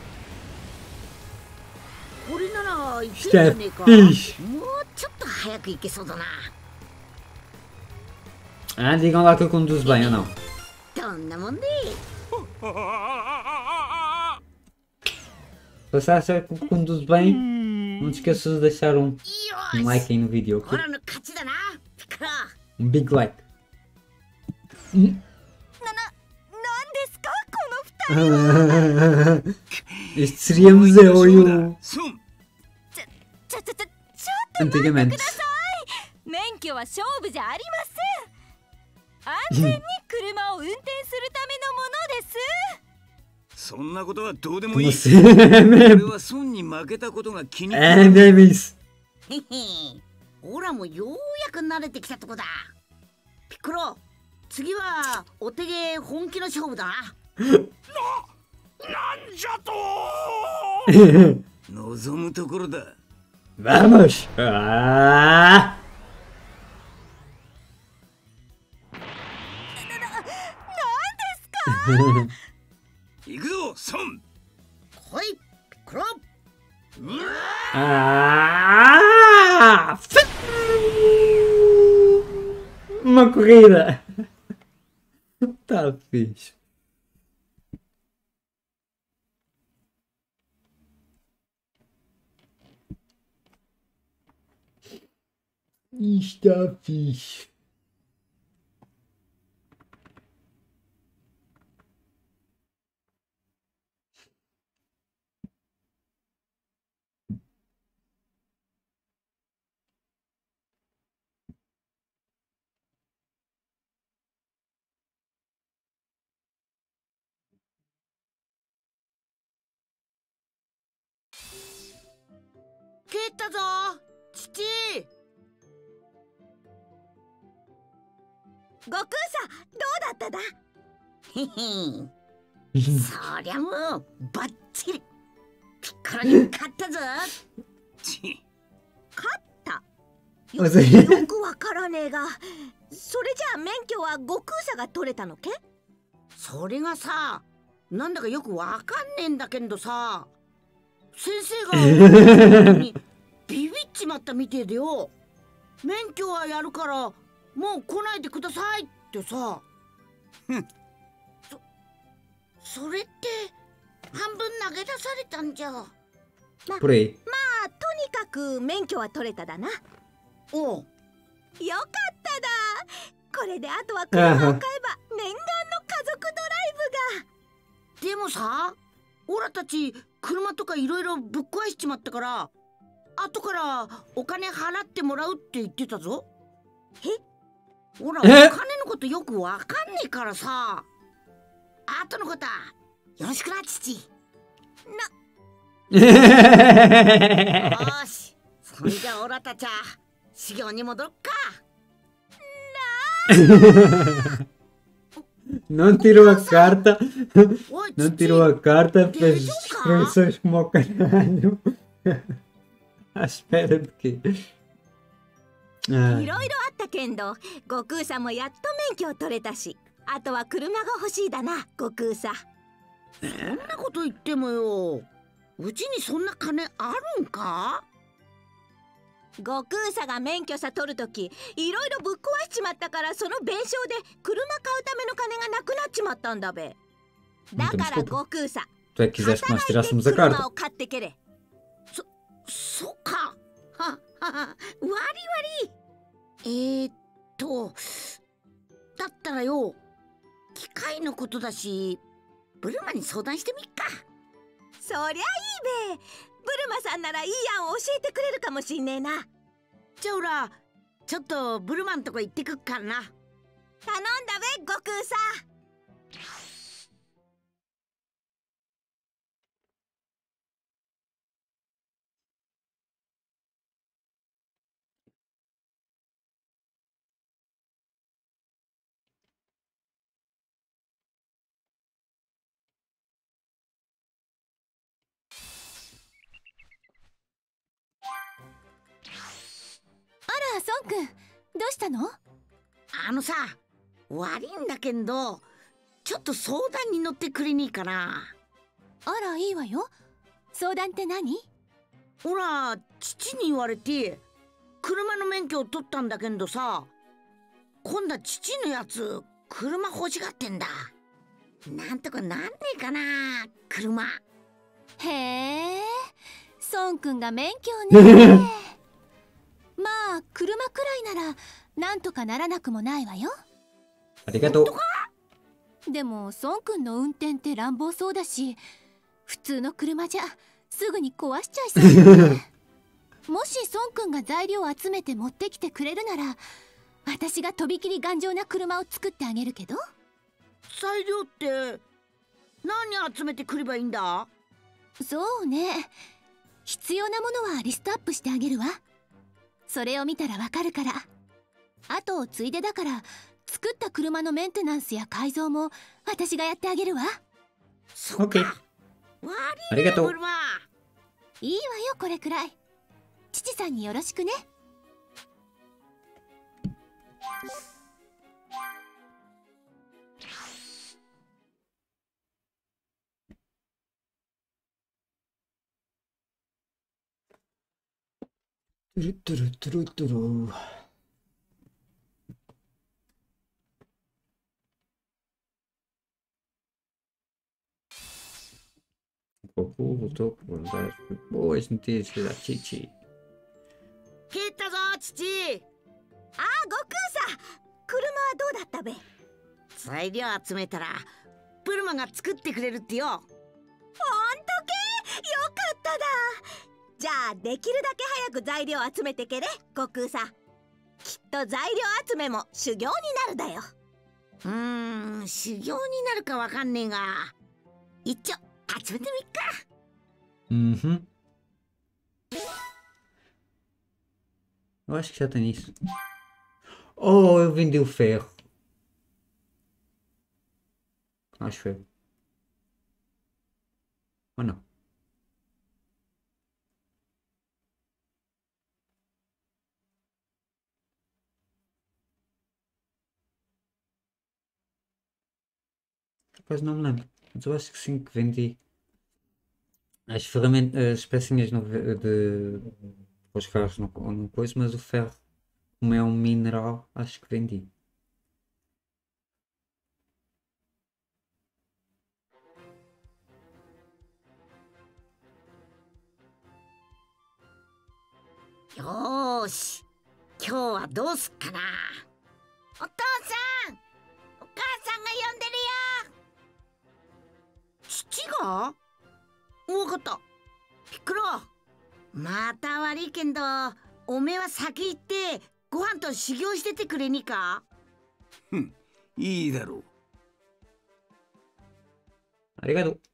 これならいけんじゃねえか。もうちょっと早く行けそうだな。 Ah, digam lá que eu conduzo bem ou não. どんなもんで。 Se você acha que eu conduzo bem, não te esqueças de deixar um, um like aí no vídeo, ok? Um big like. Este seríamos eu e o... Antigamente. 免許は勝負じゃありません。安全に車を運転するためのものです。 そんなことはどうでもいい。 Como se 俺は孫に負けたことが気に入っ enemies. へへ、オラもようやく慣れてきたとこだ。ピッコロ、次はお手芸本気の勝負だな。 なんじゃと望むところだ。 Vamos. Ah. 行くぞ、孫。 はい、ピッコロ。 Ah. Uma corrida. Tá fixe. Está fixe. 蹴ったぞ、父。 悟空さん、どうだっただ？ へへ、そりゃもうバッチリ。ピッコロに勝ったぞ。 ち勝った。 よよくわからねえが、それじゃあ免許は悟空さんが取れたのけ？ それがさ、なんだかよくわかんねえんだけどさ、先生がにビビっちまったみてえでよ。免許はやるからもう来ないでくださいってさ。そそれって半分投げ出されたんじゃ。ま、まあとにかく免許は取れただな。 おう、 よかっただ。これであとは車を買えば念願の家族ドライブが。 でもさ、オラたち車とかいろいろぶっ壊しちまったから、後からお金払ってもらうって言ってたぞ。え？ほら、お金のことよくわかんねえからさ。後のことはよろしくな、父。な。よし、それじゃあオラたちは修行に戻るか。 Não tirou a carta. Não tirou a carta. Fez expressões como o caralho. À espera de quê? いろいろあったけんど、悟空さんもやっと免許を取れたし、あとは車が欲しいだな、悟空さん。 そんなこと言ってもよ、うちにそんな金あるんか？ 悟空さんが免許さ取るとき、いろいろぶっ壊しちまったから、その弁償で車買うための金がなくなっちまったんだべ。だから悟空さん、 Tu é que quiseste que nós tirássemos a 車 carta. を買ってけれ。 そ、そっか。は、は、わりわり。えー、っと、だったらよ、機械のことだし、ブルマに相談してみっか。 そりゃいいべ。ブルマさんならいい案を教えてくれるかもしんねえな。 じゃあおら、ちょっとブルマんとこ行ってくっからな。 頼んだべ、悟空さん。 あら、孫くん、どうしたの？ あのさ、悪いんだけど、ちょっと相談に乗ってくれねえかな。 あら、いいわよ。相談って何？ ほら、父に言われて車の免許を取ったんだけどさ、今度は父のやつ車欲しがってんだ。なんとかなんねえかな、車。 へえ、孫くんが免許ね。まあ車くらいならなんとかならなくもないわよ。 ありがとう。 でも孫くんの運転って乱暴そうだし、普通の車じゃすぐに壊しちゃいそうだね。もし孫くんが材料を集めて持ってきてくれるなら、私がとびきり頑丈な車を作ってあげるけど。 材料って何集めてくればいいんだ？ そうね、必要なものはリストアップしてあげるわ。それを見たらわかるから。あとついでだから作った車のメンテナンスや改造も私がやってあげるわ。 そっか。 ありがとう。 いいわよ、これくらい。父さんによろしくね。 トゥルトゥルトゥルトゥル。Goku voltou por dar boas notícias a Chichi. 蹴ったぞ、父。 ああ、悟空さん、車はどうだったべ？ 材料集めたらブルマが作ってくれるってよ。 ほんとけ？よかっただ。じゃあできるだけ早く材料集めてけれ、悟空さん。きっと材料集めも修行になるだよ。 うーん、修行になるかわかんねえが、一丁集めてみっか。 Uhum. Eu acho que já tem isso. Oh, eu vendi o ferro. Acho eu. Ou não? Depois não me lembro. Mas eu acho que sim que vendi. As ferramentas, as pecinhas no, de, os carros no, no coisa, mas o ferro, como é um mineral, acho que vendi. Yoshi, 今日はどうすっかな。お父さん、お母さんが呼んでるよ。父が？わかった。ピッコロ、また悪いけんど、おめえは先行ってご飯と修行しててくれにいか？ ふん、いいだろう。 ありがとう。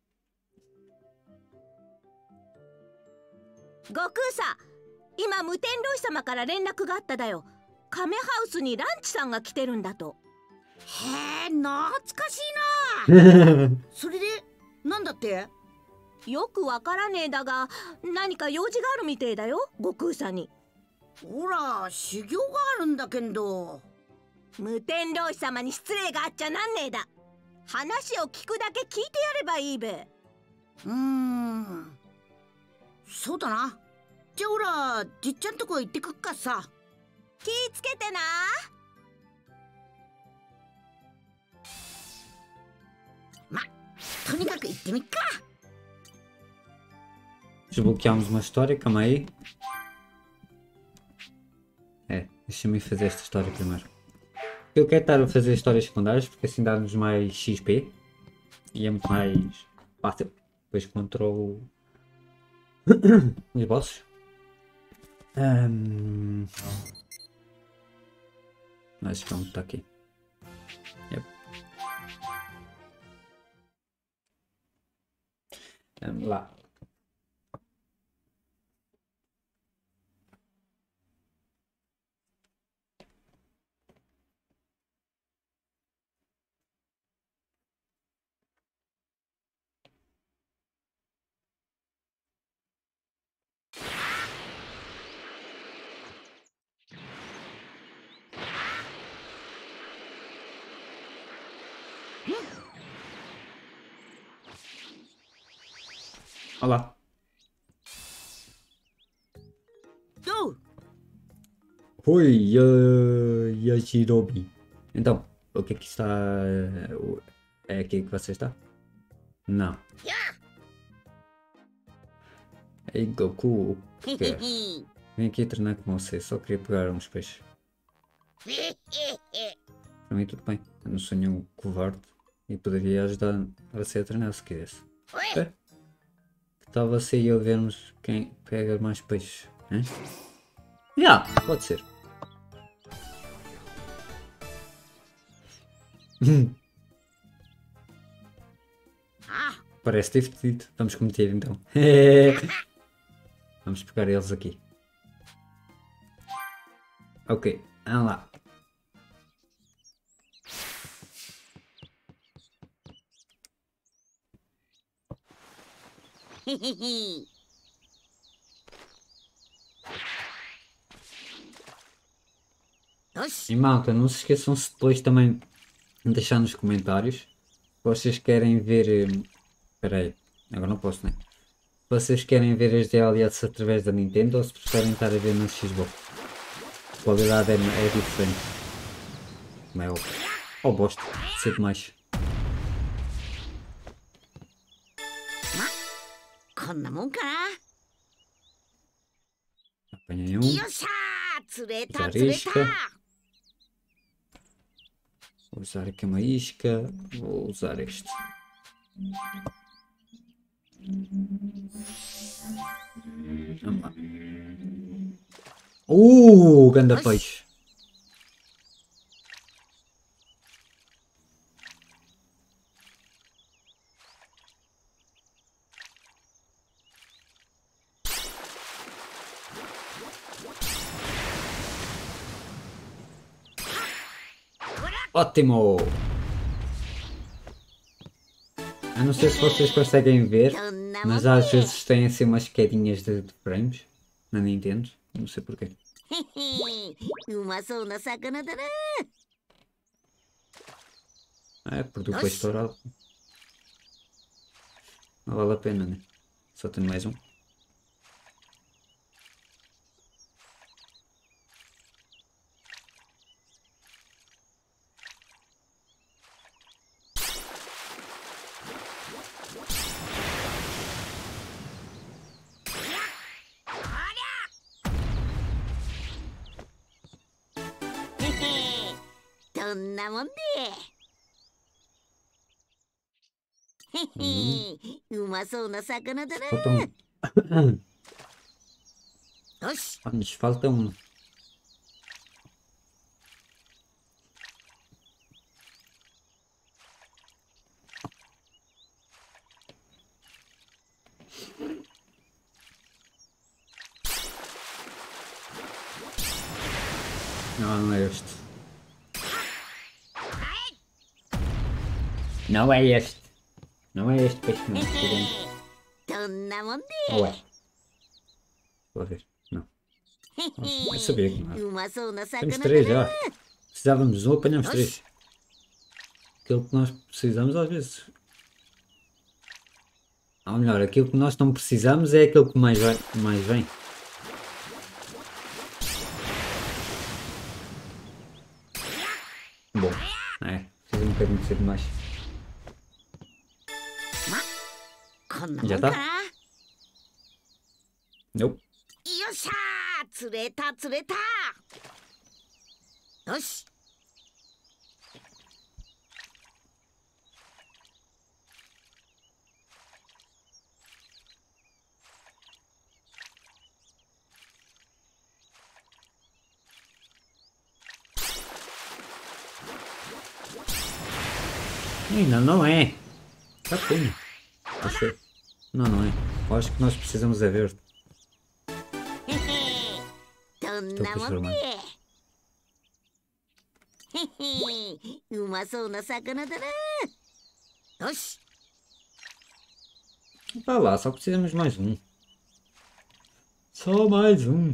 悟空さ、今無天老師様から連絡があっただよ。カメハウスにランチさんが来てるんだと。 へえ、懐かしいな。それでなんだって？ よくわからねえだが、何か用事があるみてえだよ、悟空さんに。 ほら、修行があるんだけど。 無天老師様に失礼があっちゃなんねえだ。話を聞くだけ聞いてやればいいべ。 うーん、そうだな。じゃあほら、じっちゃんとこ行ってくっかさ。 気ぃつけてな。 ま、とにかく行ってみっか。 Desbloqueámos uma história, calma aí. É, deixa-me fazer esta história primeiro. Eu quero estar a fazer histórias secundárias porque assim dá-nos mais X P e é muito mais fácil. Depois controlo os bosses. Um... Mas pronto, está aqui. Yep. Vamos lá. Olá. Oh. Oi, uh, Yajirobe. Então, o que é que está... Uh, é aqui que você está? Não. Yeah. Ei, Goku, o que é? Vim aqui treinar com você, só queria pegar uns peixes. Para mim tudo bem, eu não sou nenhum covarde e poderia ajudar a você a treinar se quisesse. É? Que tal você e eu vermos quem pega mais peixes? Hein? Já, yeah, pode ser. parece divertido. Vamos cometer então. Vamos pegar eles aqui. Ok, vamos lá. E malta, não se esqueçam se depois também deixar nos comentários se vocês querem ver. Espera aí, agora não posso, né? Se vocês querem ver as D L Ls através da Nintendo ou se preferem estar a ver na Xbox. A qualidade é, é diferente. Mas é oh, bosta, sei demais. Apanhei um. Usar isca. Vou usar aqui uma isca. Vou usar este. Vamos lá. Uh, ganda peixe. Ótimo! Eu não sei se vocês conseguem ver, mas às vezes tem assim umas quedinhas de, de frames na Nintendo, não sei porquê. É, porque depois estourado. Não vale a pena, né? Só tenho mais um. Falta um. Ah, nos falta um. Não, não é este. Não é este. Não é este peixe não. Ou é? Vou ver. Não. Eu sabia que não era. Temos três já. Precisávamos de um, apanhamos três. Aquilo que nós precisamos às vezes. Ou melhor, aquilo que nós não precisamos é aquilo que mais, vai, mais vem. Bom, é. Preciso um bocadinho de ser demais. Já está? Não. Ainda não é. Já tenho. Você. Não, não é. Eu acho que nós precisamos é verde. Estou transformando. Vá lá, só precisamos mais um. Só mais um.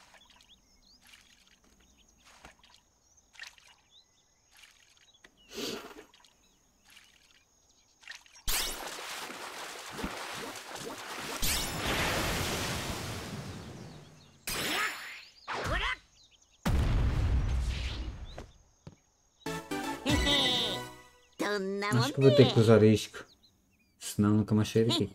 Acho que vou ter que usar isco, senão nunca mais saio daqui.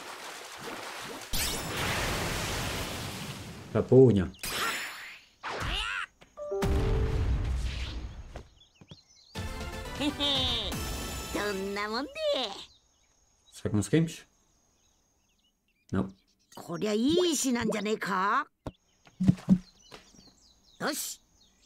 Papunha. そんなもんで。 Será que conseguimos? Não. こりゃいい石なんじゃねえか。よし。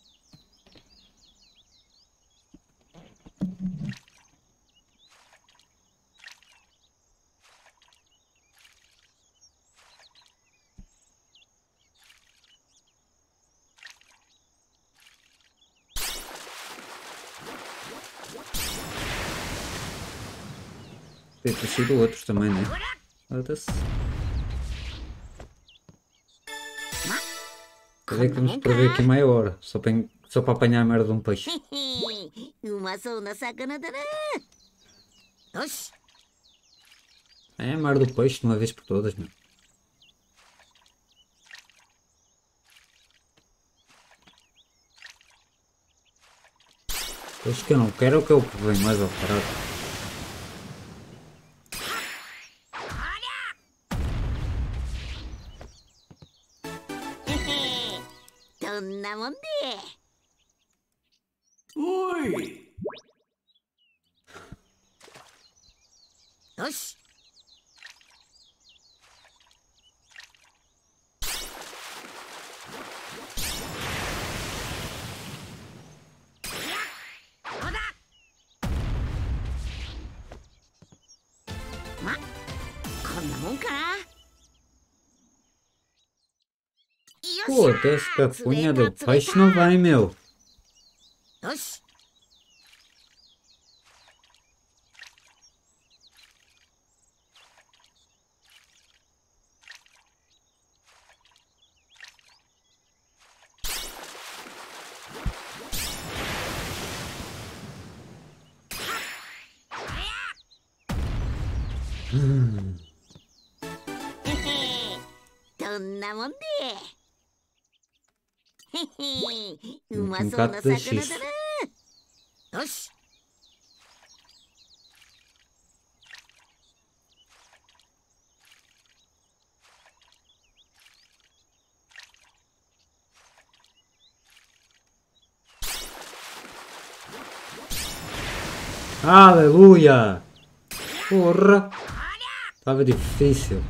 Deve ter sido outros também, né? Foda-se. Quer dizer que vamos perder aqui meia hora só para, só para apanhar a merda de um peixe. うまそうな魚だな。よし。 É a merda do peixe de uma vez por todas, meu. Peixe que eu não quero é o que é o que vem mais ao parado. そんなもんで。 おい。 よし。ま、こんなもんかな。 Pô, até esse capunha do peixe não vai, meu. Hum. どんなもんで。 うまそうな魚だな。よし。 Aleluia! Porra! Tava difícil.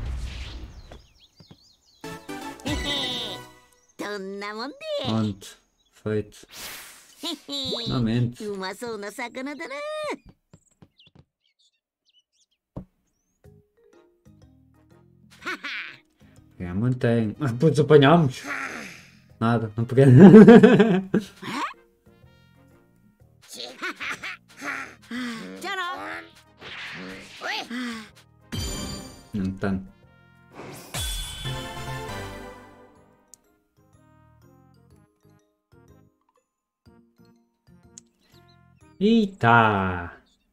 どんなもんで。 Pronto, feito. Finalmente. うまそうな魚だな。 É, mantém. Mas depois apanhámos. Nada, não peguei nada. Não tanto. Eita!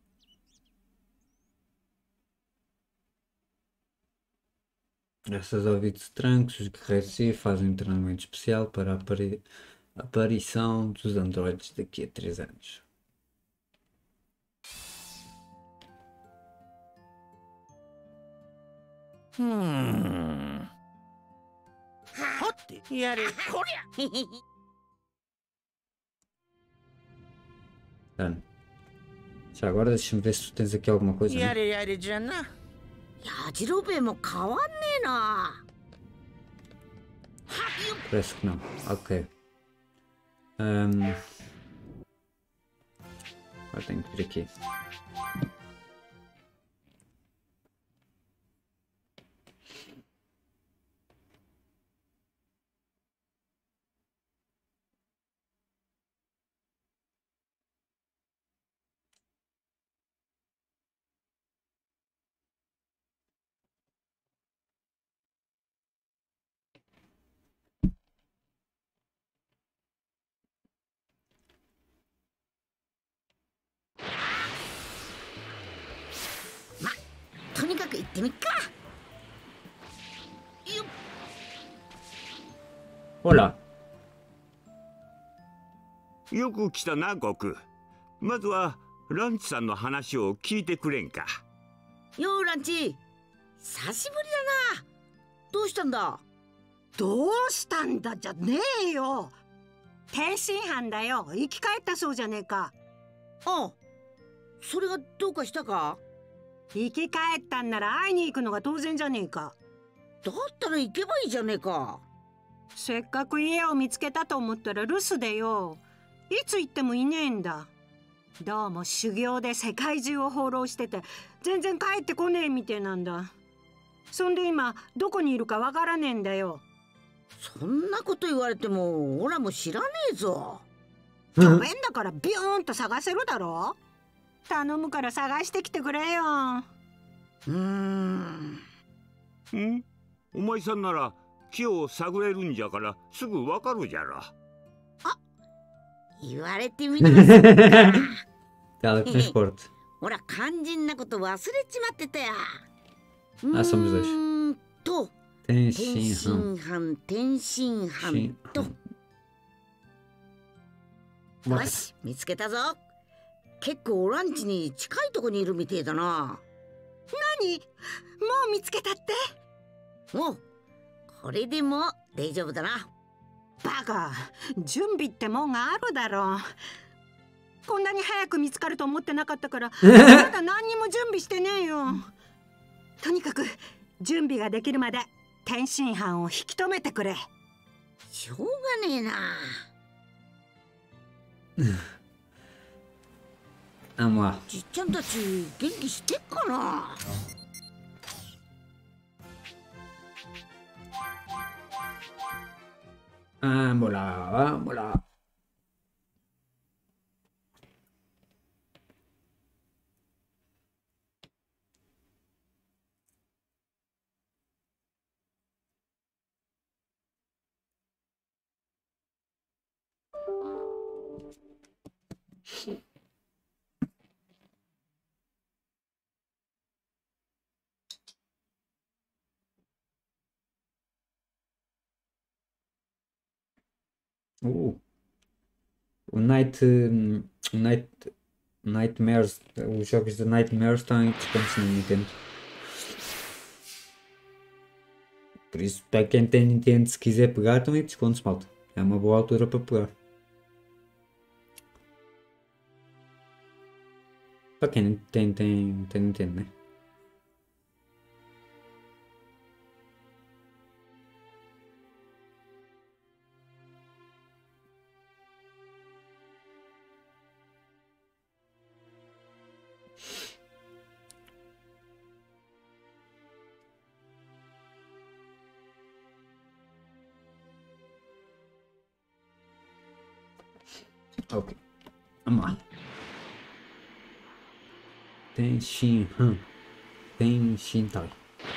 Graças ao vídeo de trancos, os guerreiros C fazem um treinamento especial para a apari aparição dos androides daqui a três anos. Hum. Hotte, yare, koria. Dano. Já agora deixa-me ver se tu tens aqui alguma coisa. Yare, yare, Jana. やじろべえも変わんねえな。 Parece que não. Ok. Um... Agora tenho que vir aqui. Olá. よく来たな、悟空。まずはランチさんの話を聞いてくれんか。 ようランチ、久しぶりだな。どうしたんだ。 どうしたんだじゃねえよ。天津飯だよ。生き返ったそうじゃねえか。 ああ、 それがどうかしたか？ 生き返ったんなら会いに行くのが当然じゃねえか。 だったら行けばいいじゃねえか。 せっかく家を見つけたと思ったら留守でよ。いつ行ってもいねえんだ。どうも修行で世界中を放浪してて全然帰ってこねえみてえなんだ。そんで今どこにいるかわからねえんだよ。 そんなこと言われてもオラも知らねえぞ。 ごめんだからビューンと探せるだろ。頼むから探してきてくれよ。 うーん。 ん？お前さんなら木を探れるんじゃからすぐわかるじゃろ。 あ、言われてみればそうか。ほら肝心なこと忘れちまってたや。 あ、somos dois. うーんと天津津飯天津飯と。よし、見つけたぞ。結構ランチに近いとこにいるみてえだな。 何？もう見つけたって？ おう、これでも大丈夫だな。 バカ、準備ってもんがあるだろう。こんなに早く見つかると思ってなかったからまだ何にも準備してねえよ。とにかく準備ができるまで天津飯を引き止めてくれ。 しょうがねえな。 あ、まあじっちゃんたち元気してっかな。 Vamos lá, vamos lá. Uh, o Night, hum, o Night, Nightmares, os jogos de Nightmares estão em descontos na Nintendo. Por isso, para quem tem Nintendo, se quiser pegar, estão em descontos, malta. É uma boa altura para pegar. Para quem tem, tem, tem Nintendo, né? Ok, vamos lá. Tenshin Han Tenshin Tai.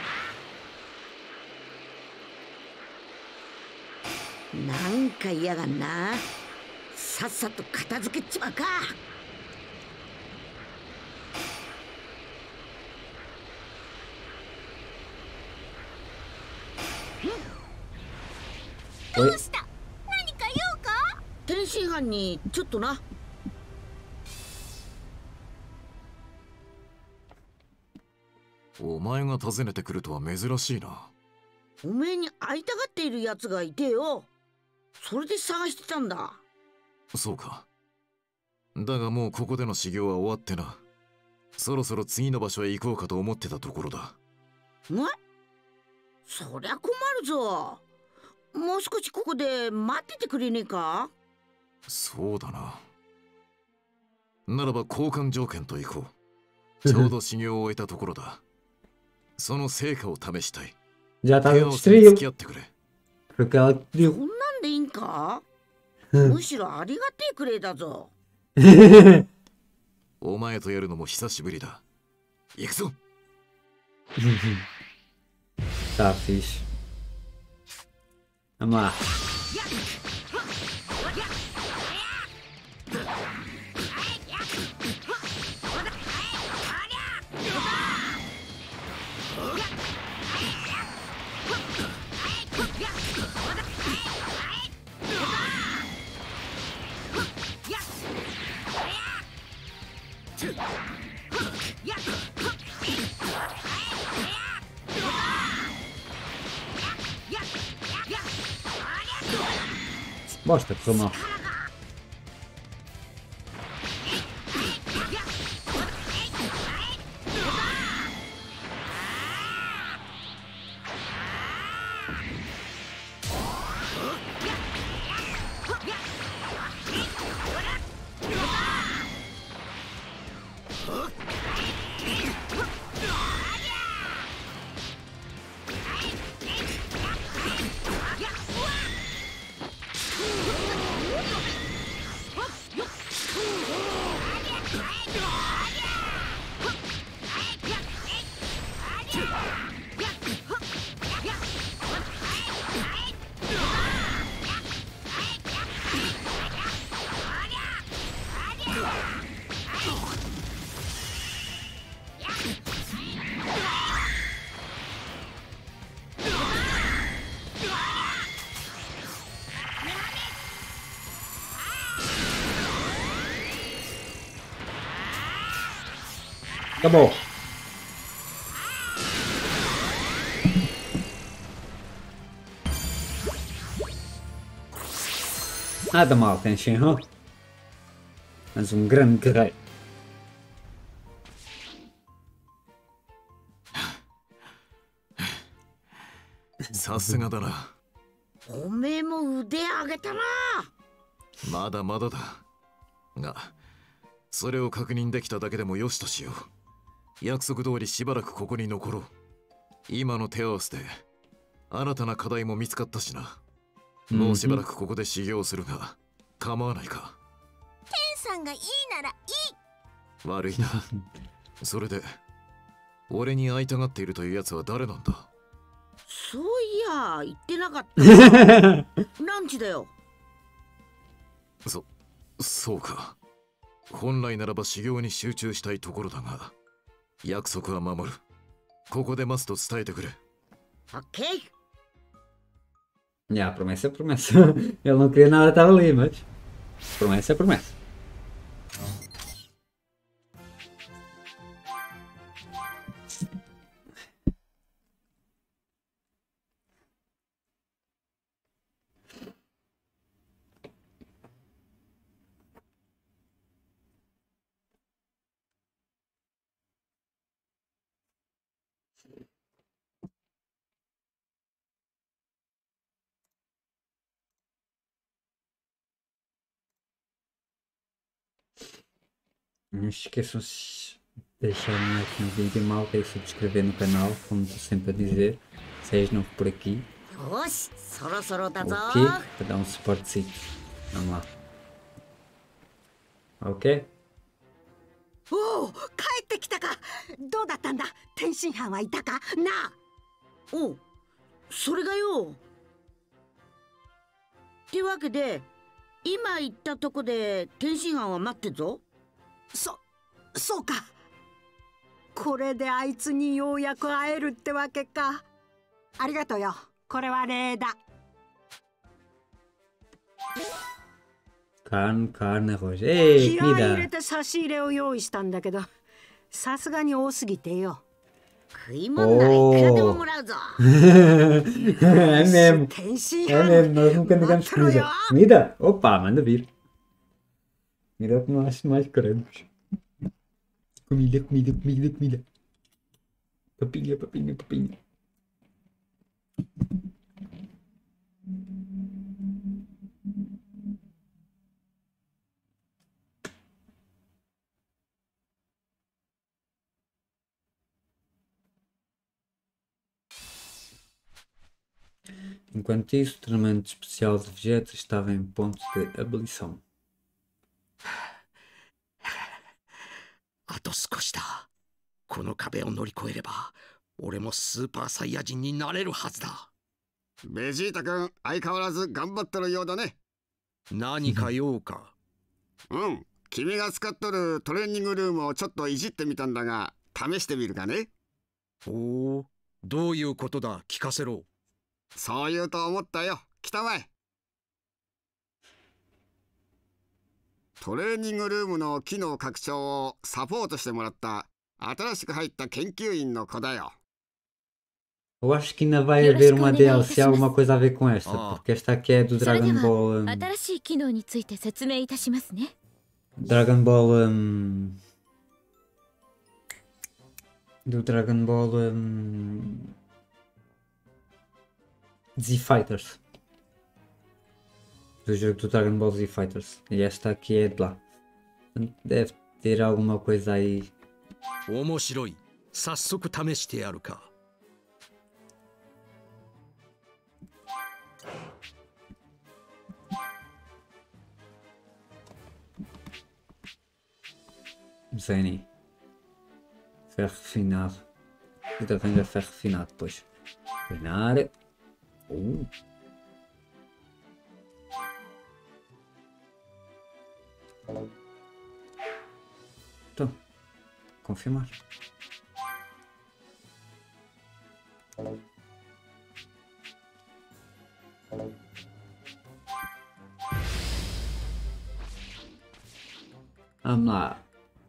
Nanka嫌がんな。さっさと片付けちまうか。 どうした？何か用か？ 天津飯にちょっとな。 お前が訪ねてくるとは珍しいな。 おめえに会いたがっているやつがいてよ。それで探してたんだ。 そうか。だがもうここでの修行は終わってな。そろそろ次の場所へ行こうかと思ってたところだ。 え？そりゃ困るぞ。もう少しここで待っててくれねえか？ そうだな。ならば交換条件と行こう。ちょうど修行を終えたところだ。その成果を試したい。 じゃあ、 手を付き合ってくれ。 そんなんでいいんか？むしろありがてえくれだぞ。 お前とやるのも久しぶりだ。行くぞ。 Tá fixe. Vamos lá. Bosta, correu mal. Acabou. Nada mal, tem Shinron. Mas um grande guerreiro. さすがだな。 おめえも腕上げたな。 まだまだだ。が、それを確認できただけでもよしとしよう。約束通りしばらくここに残ろう。今の手合わせで新たな課題も見つかったしな。もうしばらくここで修行するが構わないか。 ケンさんがいいならいい。 悪いな。それで俺に会いたがっているというやつは誰なんだ。 そういや言ってなかったランチだよ。 そそうか。本来ならば修行に集中したいところだが約束は守る。ここで待つと伝えてくれ。 オッケー。 Yeah, promessa é promessa. Ele não queria nada estar ali, mas promessa é promessa. Não se esqueçam de deixar um like no vídeo, malta, e subscrever no canal, como estou sempre a dizer. Seis novo por aqui. Oxi, soro soro da Ok, para dar um suporte. Vamos lá. Ok? おお、帰ってきたか。どうだったんだ。天津飯はいたかな。 おう、それがよ。ってわけで今言ったとこで天津飯は待ってるぞ。 そ、そうか。これであいつにようやく会えるってわけか。ありがとうよ。これは礼だ。 Carne, carne, arroz. Ei, 気合い入れ comida! て差し入れを用意したんだけど、さすがに多すぎてよ。 食い物ならいくらでももらうぞ。 É mesmo! 天津 É 飯 mesmo, nós nunca negamos comida. Comida? Opa, manda vir. Comida é o que nós mais queremos. Comida, comida, comida, comida. Papinha, papinha, papinha. Enquanto isso, o treinamento especial de Vegeta estava em ponto de abolição. あと少しだ。この壁を乗り越えれば俺もスーパーサイヤ人になれるはずだ。 ベジータ君、相変わらず頑張ってるようだね。 何か用か。 うん、君が使っとるトレーニングルームをちょっといじってみたんだが試してみるかね。 おお、どういうことだ、聞かせろ。 そう言うと思ったよ。来たまえ。トレーニングルームの機能拡張をサポートしてもらった新しく入った研究員の子だよ。 Eu acho que ainda vai haver uma D L C, alguma coisa a ver com esta, porque esta aqui é do Dragon Ball. Um, 新しい機能について説明いたしますね。 Dragon Ball. Um, do Dragon Ball. Um, Z Fighters. Do jogo do Dragon Ball Z Fighters. E esta aqui é de lá. Deve ter alguma coisa aí. 面白い。早速試してやるか。 Zeni. Ferro refinado. Puta, vem ferro refinado depois. Refinar. Uh. Então, confirmar. Vamos lá.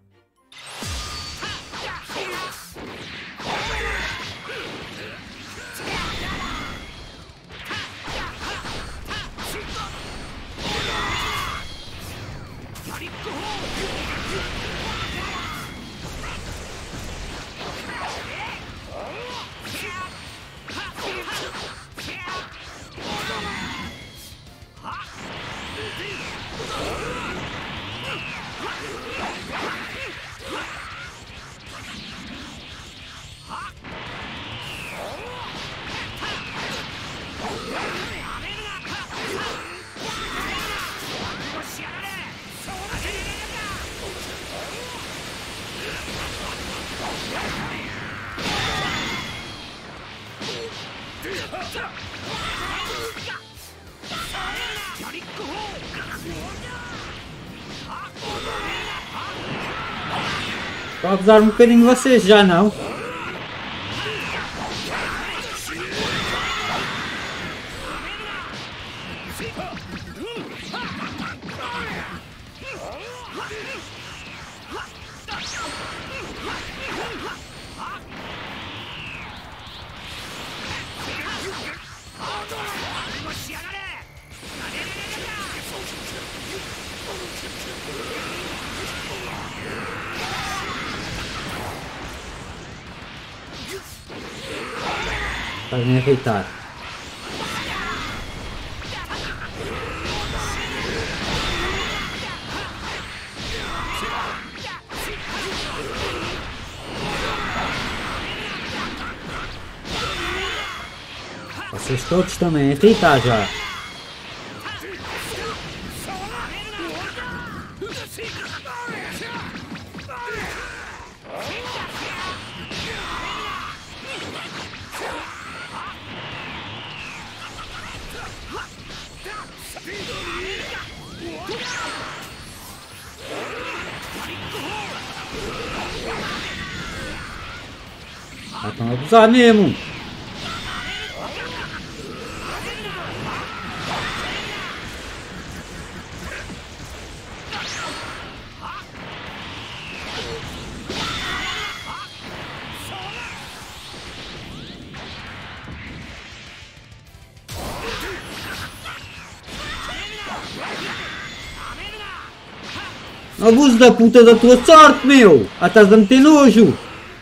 Vou abusar um bocadinho vocês, já não? Para me ajeitar. Vocês todos também, ajeitar já. Ah, estão a abusar mesmo. Abuso da puta da tua sorte, meu! Ah, estás a meter nojo!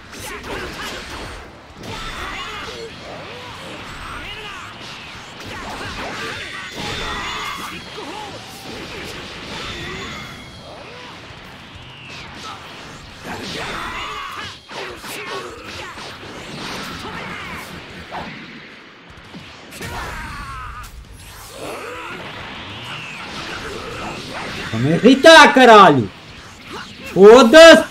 Vai me irritar, caralho! Foda-se!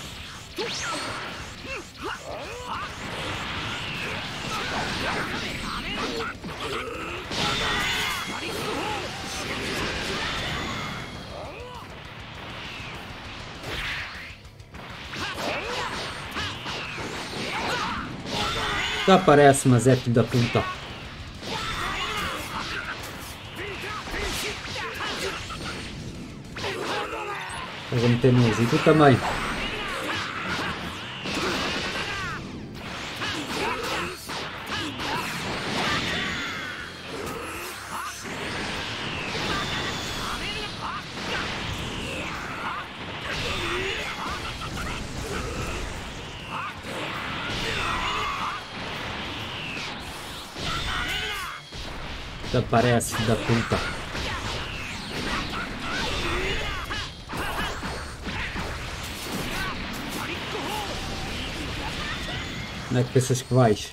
Já parece, mas é filho da puta. Eu vou meter nojo, e tu também. Já parece, filho da puta. Onde é que pensas que vais?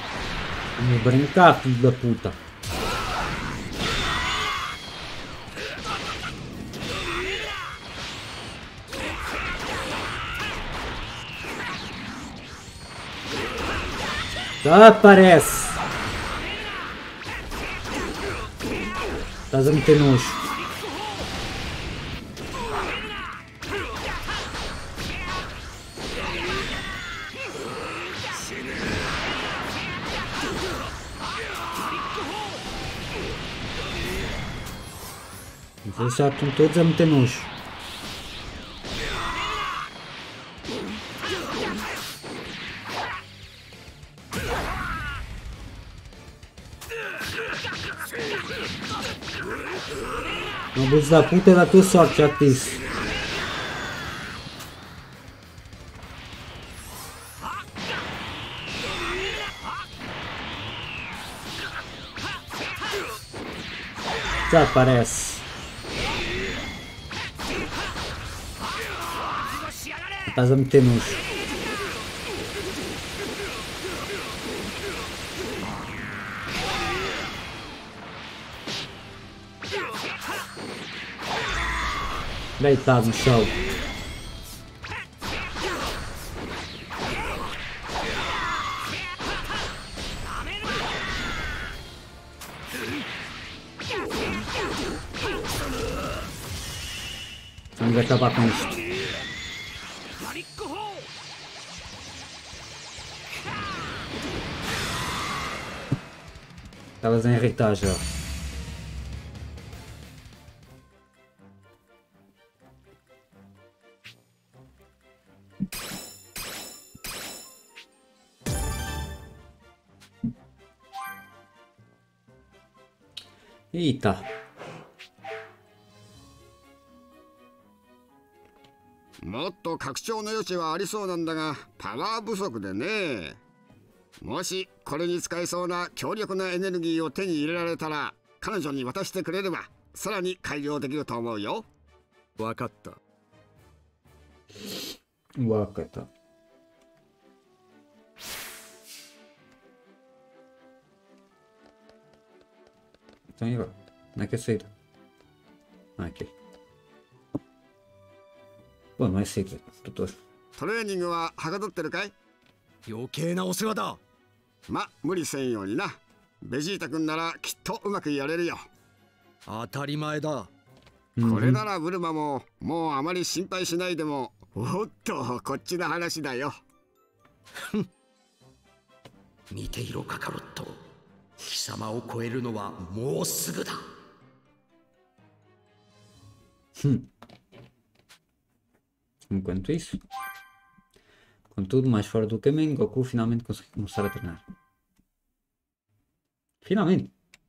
Vamos brincar, filho da puta. Aparece! Estás a meter nojo. Eles já estão todos a meter nojo. Não abuso da puta é da tua sorte, já te disse. Já aparece. Estás a meter nojo. Deitado no chão. Vamos acabar com isto. Estavas a irritar já. Eita. もっと拡張の余地はありそうなんだがパワー不足でね。もしこれに使えそうな強力なエネルギーを手に入れられたら彼女に渡してくれればさらに改良できると思うよ。 わかった。 わかった。Então e agora? Onde é que é a saída? Ah, aqui. Bom, não é saída, doutor. トレーニングははかどってるかい？ 余計なお世話だ。 ま、無理せんようにな。ベジータ君ならきっとうまくやれるよ。 当たり前だ。 これならブルマももうあまり心配しないでも、おっとこっちの話だよ。 見ていろカカロット。貴様を超えるのはもうすぐだ。 Enquanto isso, com tudo mais fora do caminho, Goku finalmente conseguiu começar a treinar. Finalmente!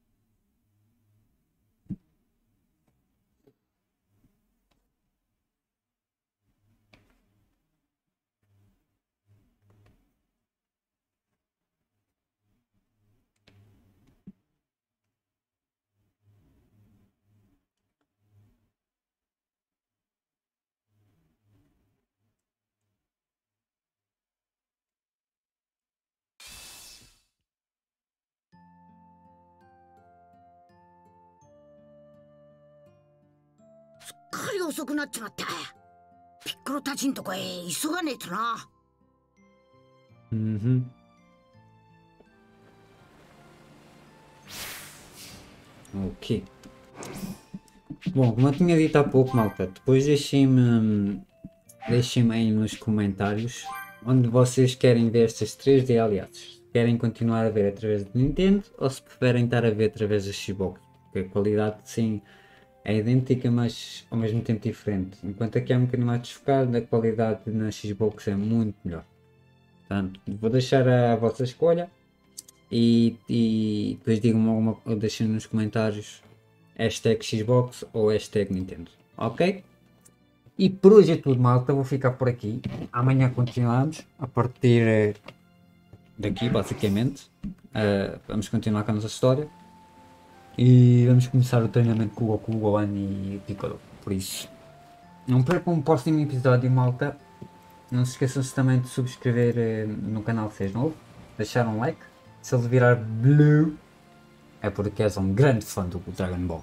すっかり遅くなっちまった。ピッコロたちんとこへ急がねえとな。 Uhum. Ok. Bom, como eu tinha dito há pouco, malta, depois deixem-me deixem-me aí nos comentários onde vocês querem ver estas três D aliados. Querem continuar a ver através do Nintendo ou se preferem estar a ver através da Xbox, porque a qualidade sim é idêntica, mas ao mesmo tempo diferente. Enquanto aqui é um bocadinho mais desfocado, a qualidade na Xbox é muito melhor. Portanto, vou deixar a, a vossa escolha e, e depois digam-me alguma, ou deixem nos comentários hashtag Xbox ou hashtag Nintendo, ok? E por hoje é tudo, malta, vou ficar por aqui. Amanhã continuamos a partir daqui, basicamente. Uh, vamos continuar com a nossa história e vamos começar o treinamento com o Goku, Gohan e Piccolo. Por isso, não percam o próximo episódio, malta. Não se esqueçam-se também de subscrever no canal se és novo, deixar um like. Se ele virar blue é porque és um grande fã do Dragon Ball.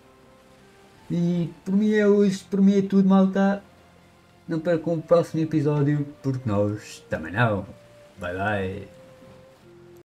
E por mim é hoje, por mim é tudo, malta. Não percam o próximo episódio porque nós também não. Bye bye.